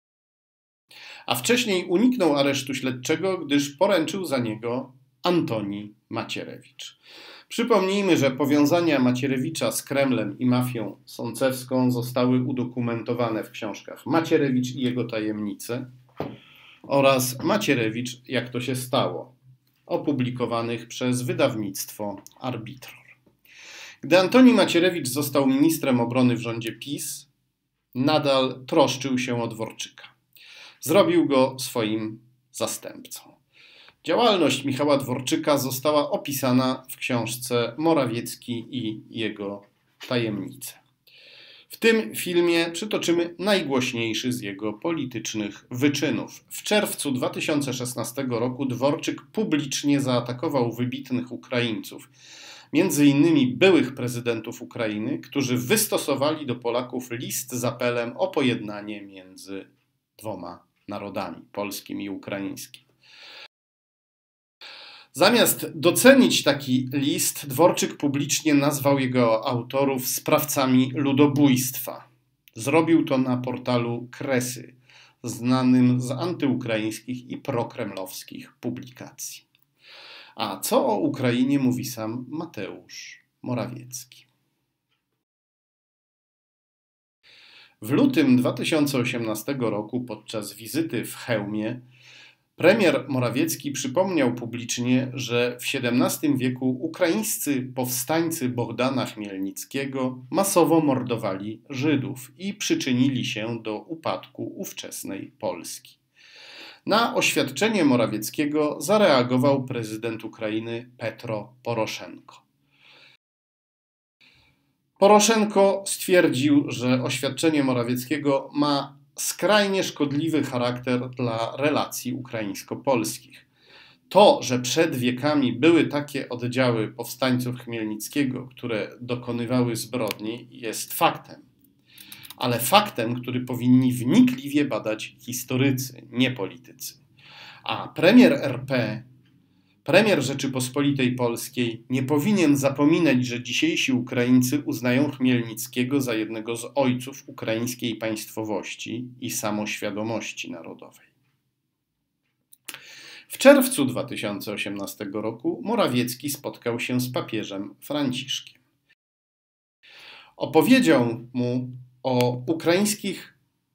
A wcześniej uniknął aresztu śledczego, gdyż poręczył za niego Antoni Macierewicz. Przypomnijmy, że powiązania Macierewicza z Kremlem i mafią sącewską zostały udokumentowane w książkach Macierewicz i jego tajemnice oraz Macierewicz, jak to się stało, opublikowanych przez wydawnictwo Arbitror. Gdy Antoni Macierewicz został ministrem obrony w rządzie PiS, nadal troszczył się o Dworczyka. Zrobił go swoim zastępcą. Działalność Michała Dworczyka została opisana w książce Morawiecki i jego tajemnice. W tym filmie przytoczymy najgłośniejszy z jego politycznych wyczynów. W czerwcu dwa tysiące szesnastego roku Dworczyk publicznie zaatakował wybitnych Ukraińców, między innymi byłych prezydentów Ukrainy, którzy wystosowali do Polaków list z apelem o pojednanie między dwoma narodami, polskim i ukraińskim. Zamiast docenić taki list, Dworczyk publicznie nazwał jego autorów sprawcami ludobójstwa. Zrobił to na portalu Kresy, znanym z antyukraińskich i prokremlowskich publikacji. A co o Ukrainie mówi sam Mateusz Morawiecki? W lutym dwa tysiące osiemnastego roku podczas wizyty w Chełmie premier Morawiecki przypomniał publicznie, że w siedemnastym wieku ukraińscy powstańcy Bohdana Chmielnickiego masowo mordowali Żydów i przyczynili się do upadku ówczesnej Polski. Na oświadczenie Morawieckiego zareagował prezydent Ukrainy Petro Poroszenko. Poroszenko stwierdził, że oświadczenie Morawieckiego ma skrajnie szkodliwy charakter dla relacji ukraińsko-polskich. To, że przed wiekami były takie oddziały powstańców Chmielnickiego, które dokonywały zbrodni, jest faktem. Ale faktem, który powinni wnikliwie badać historycy, nie politycy. A premier R P, premier Rzeczypospolitej Polskiej nie powinien zapominać, że dzisiejsi Ukraińcy uznają Chmielnickiego za jednego z ojców ukraińskiej państwowości i samoświadomości narodowej. W czerwcu dwa tysiące osiemnastego roku Morawiecki spotkał się z papieżem Franciszkiem. Opowiedział mu o ukraińskich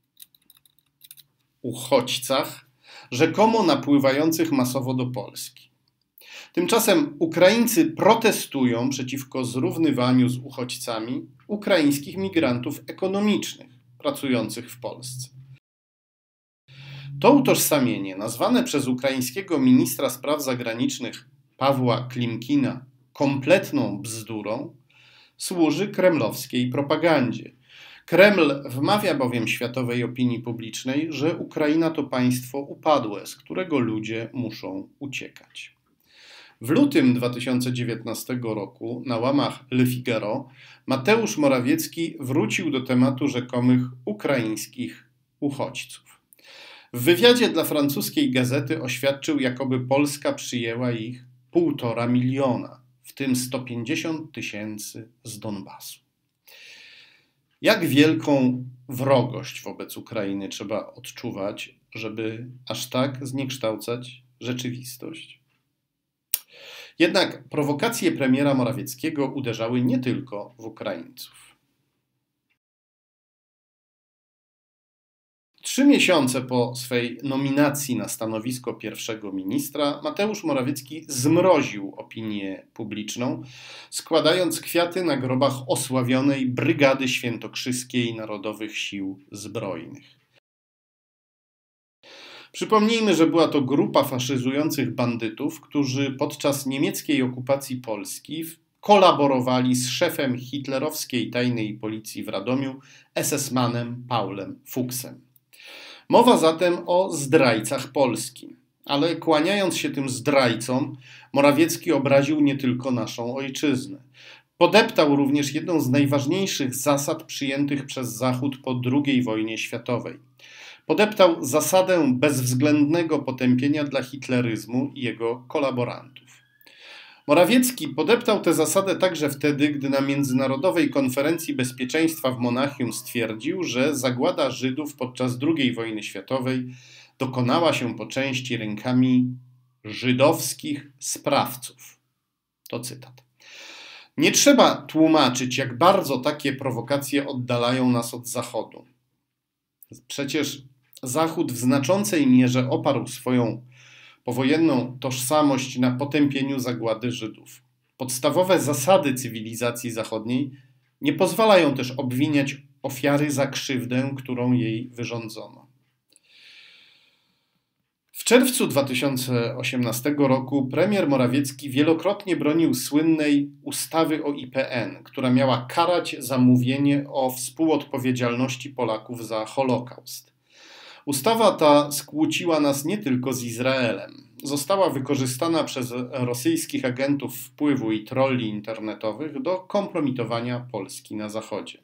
uchodźcach, rzekomo napływających masowo do Polski. Tymczasem Ukraińcy protestują przeciwko zrównywaniu z uchodźcami ukraińskich migrantów ekonomicznych pracujących w Polsce. To utożsamienie, nazwane przez ukraińskiego ministra spraw zagranicznych Pawła Klimkina kompletną bzdurą, służy kremlowskiej propagandzie. Kreml wmawia bowiem światowej opinii publicznej, że Ukraina to państwo upadłe, z którego ludzie muszą uciekać. W lutym dwa tysiące dziewiętnastego roku na łamach Le Figaro Mateusz Morawiecki wrócił do tematu rzekomych ukraińskich uchodźców. W wywiadzie dla francuskiej gazety oświadczył, jakoby Polska przyjęła ich półtora miliona, w tym sto pięćdziesiąt tysięcy z Donbasu. Jak wielką wrogość wobec Ukrainy trzeba odczuwać, żeby aż tak zniekształcać rzeczywistość? Jednak prowokacje premiera Morawieckiego uderzały nie tylko w Ukraińców. Trzy miesiące po swej nominacji na stanowisko pierwszego ministra Mateusz Morawiecki zmroził opinię publiczną, składając kwiaty na grobach osławionej Brygady Świętokrzyskiej Narodowych Sił Zbrojnych. Przypomnijmy, że była to grupa faszyzujących bandytów, którzy podczas niemieckiej okupacji Polski kolaborowali z szefem hitlerowskiej tajnej policji w Radomiu, esesmanem Paulem Fuchsem. Mowa zatem o zdrajcach Polski, ale kłaniając się tym zdrajcom, Morawiecki obraził nie tylko naszą ojczyznę. Podeptał również jedną z najważniejszych zasad przyjętych przez Zachód po drugiej wojnie światowej. Podeptał zasadę bezwzględnego potępienia dla hitleryzmu i jego kolaborantów. Morawiecki podeptał tę zasadę także wtedy, gdy na Międzynarodowej Konferencji Bezpieczeństwa w Monachium stwierdził, że zagłada Żydów podczas drugiej wojny światowej dokonała się po części rękami żydowskich sprawców. To cytat. Nie trzeba tłumaczyć, jak bardzo takie prowokacje oddalają nas od Zachodu. Przecież Zachód w znaczącej mierze oparł swoją powojenną tożsamość na potępieniu zagłady Żydów. Podstawowe zasady cywilizacji zachodniej nie pozwalają też obwiniać ofiary za krzywdę, którą jej wyrządzono. W czerwcu dwa tysiące osiemnastego roku premier Morawiecki wielokrotnie bronił słynnej ustawy o I P N, która miała karać za mówienie o współodpowiedzialności Polaków za Holokaust. Ustawa ta skłóciła nas nie tylko z Izraelem. Została wykorzystana przez rosyjskich agentów wpływu i trolli internetowych do kompromitowania Polski na Zachodzie.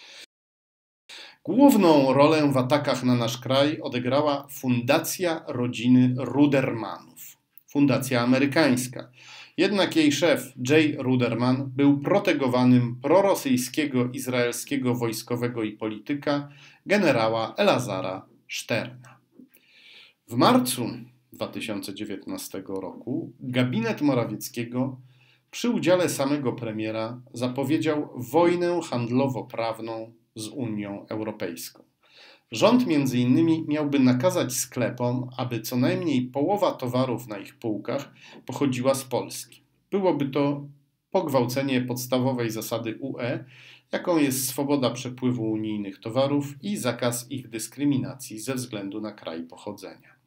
Główną rolę w atakach na nasz kraj odegrała Fundacja Rodziny Rudermanów, fundacja amerykańska. Jednak jej szef Jay Ruderman był protegowanym prorosyjskiego izraelskiego wojskowego i polityka generała Elazara Szterna. W marcu dwa tysiące dziewiętnastego roku gabinet Morawieckiego przy udziale samego premiera zapowiedział wojnę handlowo-prawną z Unią Europejską. Rząd między innymi miałby nakazać sklepom, aby co najmniej połowa towarów na ich półkach pochodziła z Polski. Byłoby to pogwałcenie podstawowej zasady U E, jaką jest swoboda przepływu unijnych towarów i zakaz ich dyskryminacji ze względu na kraj pochodzenia.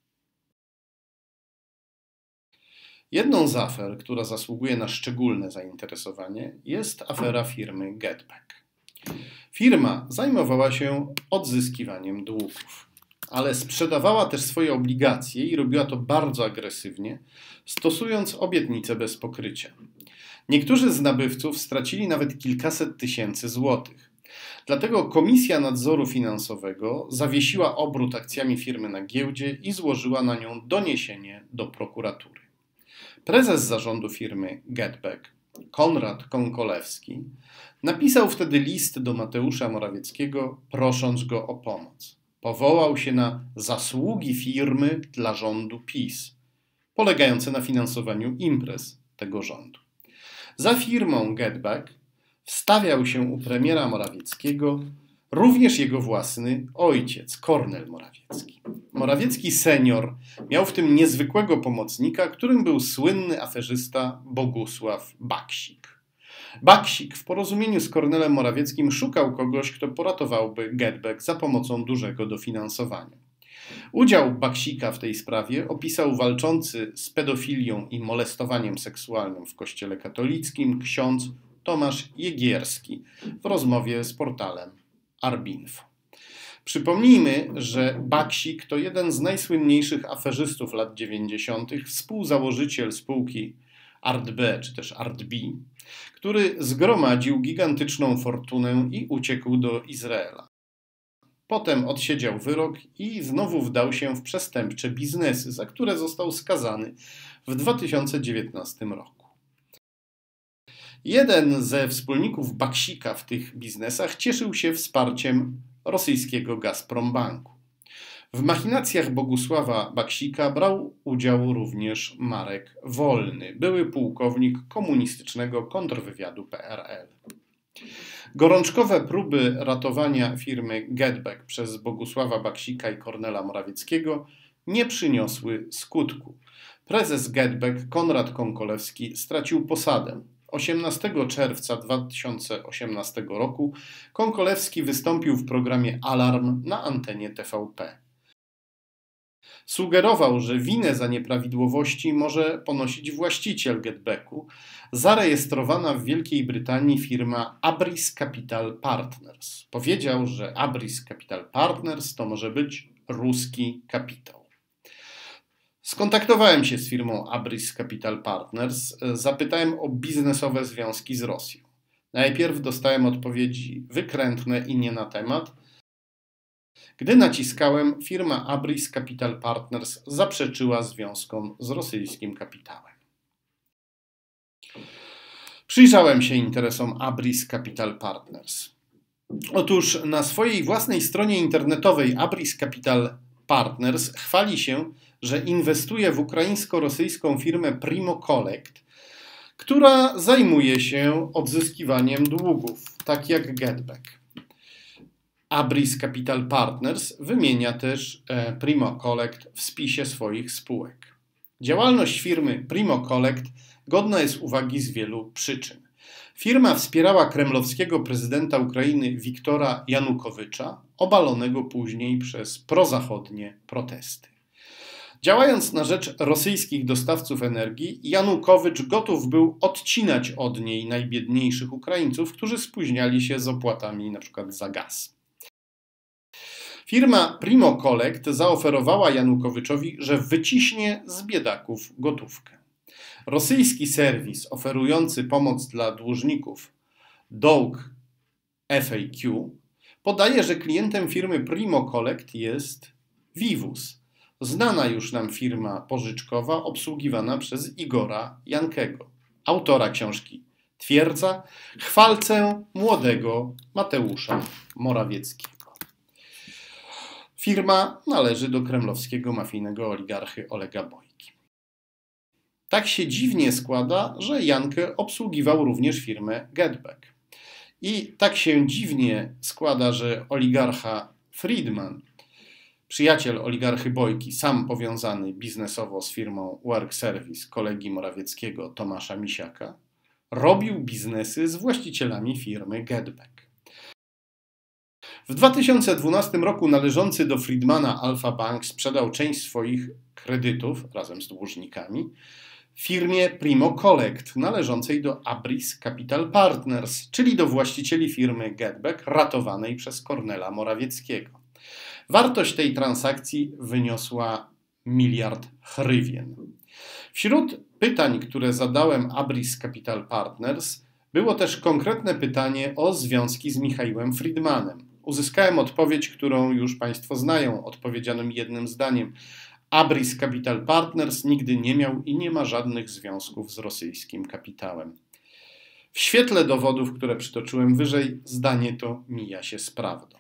Jedną z afer, która zasługuje na szczególne zainteresowanie, jest afera firmy GetBack. Firma zajmowała się odzyskiwaniem długów, ale sprzedawała też swoje obligacje i robiła to bardzo agresywnie, stosując obietnice bez pokrycia. Niektórzy z nabywców stracili nawet kilkaset tysięcy złotych. Dlatego Komisja Nadzoru Finansowego zawiesiła obrót akcjami firmy na giełdzie i złożyła na nią doniesienie do prokuratury. Prezes zarządu firmy GetBack, Konrad Konkolewski, napisał wtedy list do Mateusza Morawieckiego, prosząc go o pomoc. Powołał się na zasługi firmy dla rządu PiS, polegające na finansowaniu imprez tego rządu. Za firmą GetBack wstawiał się u premiera Morawieckiego również jego własny ojciec, Kornel Morawiecki. Morawiecki senior miał w tym niezwykłego pomocnika, którym był słynny aferzysta Bogusław Baksik. Baksik w porozumieniu z Kornelem Morawieckim szukał kogoś, kto poratowałby GetBack za pomocą dużego dofinansowania. Udział Baksika w tej sprawie opisał walczący z pedofilią i molestowaniem seksualnym w Kościele katolickim ksiądz Tomasz Jegierski w rozmowie z portalem Arbinfo. Przypomnijmy, że Baksik to jeden z najsłynniejszych aferzystów lat dziewięćdziesiątych, współzałożyciel spółki Art B, czy też Art B, który zgromadził gigantyczną fortunę i uciekł do Izraela. Potem odsiedział wyrok i znowu wdał się w przestępcze biznesy, za które został skazany w dwa tysiące dziewiętnastym roku. Jeden ze wspólników Baksika w tych biznesach cieszył się wsparciem rosyjskiego Gazprombanku. W machinacjach Bogusława Baksika brał udział również Marek Wolny, były pułkownik komunistycznego kontrwywiadu P R L. Gorączkowe próby ratowania firmy Getback przez Bogusława Baksika i Kornela Morawieckiego nie przyniosły skutku. Prezes Getback Konrad Konkolewski stracił posadę. osiemnastego czerwca dwa tysiące osiemnastego roku Konkolewski wystąpił w programie Alarm na antenie T V P. Sugerował, że winę za nieprawidłowości może ponosić właściciel Getbacku, zarejestrowana w Wielkiej Brytanii firma Abris Capital Partners. Powiedział, że Abris Capital Partners to może być ruski kapitał. Skontaktowałem się z firmą Abris Capital Partners, zapytałem o biznesowe związki z Rosją. Najpierw dostałem odpowiedzi wykrętne i nie na temat. Gdy naciskałem, firma Abris Capital Partners zaprzeczyła związkom z rosyjskim kapitałem. Przyjrzałem się interesom Abris Capital Partners. Otóż na swojej własnej stronie internetowej Abris Capital Partners chwali się, że inwestuje w ukraińsko-rosyjską firmę Primo Collect, która zajmuje się odzyskiwaniem długów, tak jak Getback. Abris Capital Partners wymienia też Primo Collect w spisie swoich spółek. Działalność firmy Primo Collect godna jest uwagi z wielu przyczyn. Firma wspierała kremlowskiego prezydenta Ukrainy Wiktora Janukowycza, obalonego później przez prozachodnie protesty. Działając na rzecz rosyjskich dostawców energii, Janukowycz gotów był odcinać od niej najbiedniejszych Ukraińców, którzy spóźniali się z opłatami np. za gaz. Firma Primo Collect zaoferowała Janukowyczowi, że wyciśnie z biedaków gotówkę. Rosyjski serwis oferujący pomoc dla dłużników Dług F A Q podaje, że klientem firmy Primo Collect jest Vivus, znana już nam firma pożyczkowa obsługiwana przez Igora Jankego, autora książki Twierdza, chwalcę młodego Mateusza Morawieckiego. Firma należy do kremlowskiego mafijnego oligarchy Olega Bojki. Tak się dziwnie składa, że Jankę obsługiwał również firmę Getback. I tak się dziwnie składa, że oligarcha Friedman, przyjaciel oligarchy Bojki, sam powiązany biznesowo z firmą Work Service kolegi Morawieckiego Tomasza Misiaka, robił biznesy z właścicielami firmy Getback. W dwa tysiące dwunastym roku należący do Friedmana Alfa Bank sprzedał część swoich kredytów razem z dłużnikami firmie Primo Collect należącej do Abris Capital Partners, czyli do właścicieli firmy Getback ratowanej przez Kornela Morawieckiego. Wartość tej transakcji wyniosła miliard hrywien. Wśród pytań, które zadałem Abris Capital Partners, było też konkretne pytanie o związki z Michałem Friedmanem. Uzyskałem odpowiedź, którą już Państwo znają, odpowiedziano mi jednym zdaniem. Abris Capital Partners nigdy nie miał i nie ma żadnych związków z rosyjskim kapitałem. W świetle dowodów, które przytoczyłem wyżej, zdanie to mija się z prawdą.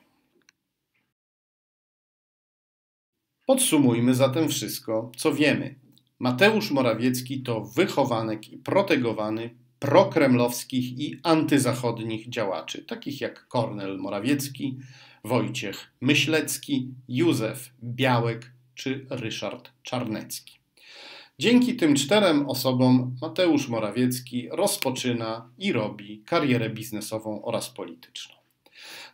Podsumujmy zatem wszystko, co wiemy. Mateusz Morawiecki to wychowanek i protegowany prokremlowskich i antyzachodnich działaczy, takich jak Kornel Morawiecki, Wojciech Myślecki, Józef Białek czy Ryszard Czarnecki. Dzięki tym czterem osobom Mateusz Morawiecki rozpoczyna i robi karierę biznesową oraz polityczną.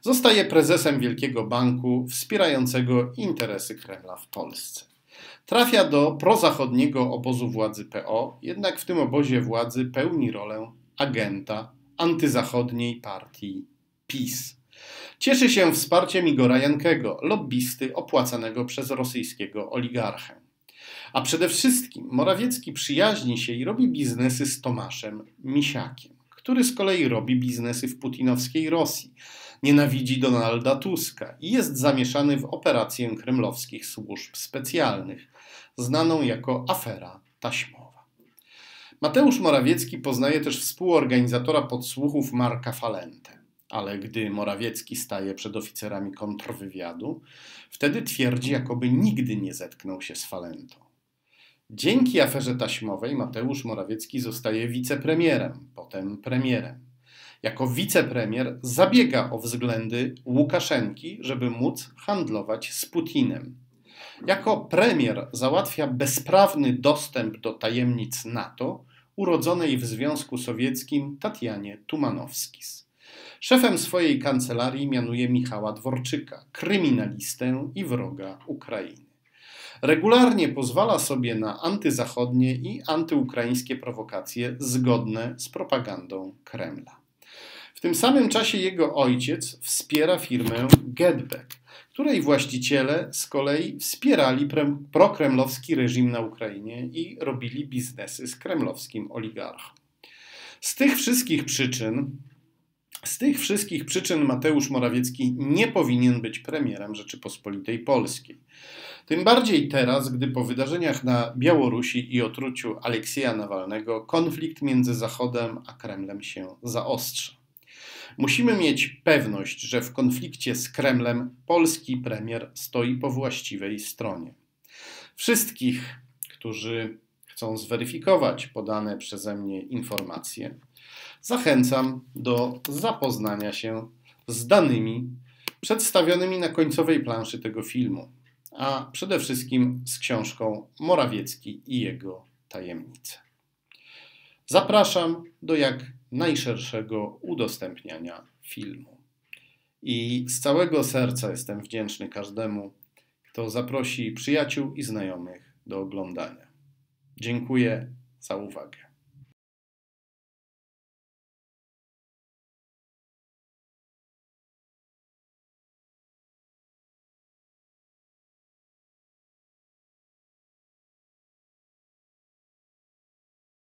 Zostaje prezesem Wielkiego Banku wspierającego interesy Kremla w Polsce. Trafia do prozachodniego obozu władzy P O, jednak w tym obozie władzy pełni rolę agenta antyzachodniej partii PiS. Cieszy się wsparciem Igora Jankego, lobbysty opłacanego przez rosyjskiego oligarchę. A przede wszystkim Morawiecki przyjaźni się i robi biznesy z Tomaszem Misiakiem, który z kolei robi biznesy w putinowskiej Rosji. Nienawidzi Donalda Tuska i jest zamieszany w operację kremlowskich służb specjalnych, znaną jako afera taśmowa. Mateusz Morawiecki poznaje też współorganizatora podsłuchów Marka Falentę, ale gdy Morawiecki staje przed oficerami kontrwywiadu, wtedy twierdzi, jakoby nigdy nie zetknął się z Falentą. Dzięki aferze taśmowej Mateusz Morawiecki zostaje wicepremierem, potem premierem. Jako wicepremier zabiega o względy Łukaszenki, żeby móc handlować z Putinem. Jako premier załatwia bezprawny dostęp do tajemnic NATO urodzonej w Związku Sowieckim Tatjanie Tumanowskis. Szefem swojej kancelarii mianuje Michała Dworczyka, kryminalistę i wroga Ukrainy. Regularnie pozwala sobie na antyzachodnie i antyukraińskie prowokacje zgodne z propagandą Kremla. W tym samym czasie jego ojciec wspiera firmę Getback, której właściciele z kolei wspierali prokremlowski reżim na Ukrainie i robili biznesy z kremlowskim oligarchą. Z tych wszystkich przyczyn, z tych wszystkich przyczyn Mateusz Morawiecki nie powinien być premierem Rzeczypospolitej Polskiej. Tym bardziej teraz, gdy po wydarzeniach na Białorusi i otruciu Aleksieja Nawalnego konflikt między Zachodem a Kremlem się zaostrza. Musimy mieć pewność, że w konflikcie z Kremlem polski premier stoi po właściwej stronie. Wszystkich, którzy chcą zweryfikować podane przeze mnie informacje, zachęcam do zapoznania się z danymi przedstawionymi na końcowej planszy tego filmu, a przede wszystkim z książką Morawiecki i jego tajemnice. Zapraszam do jak najszerszego udostępniania filmu. I z całego serca jestem wdzięczny każdemu, kto zaprosi przyjaciół i znajomych do oglądania. Dziękuję za uwagę.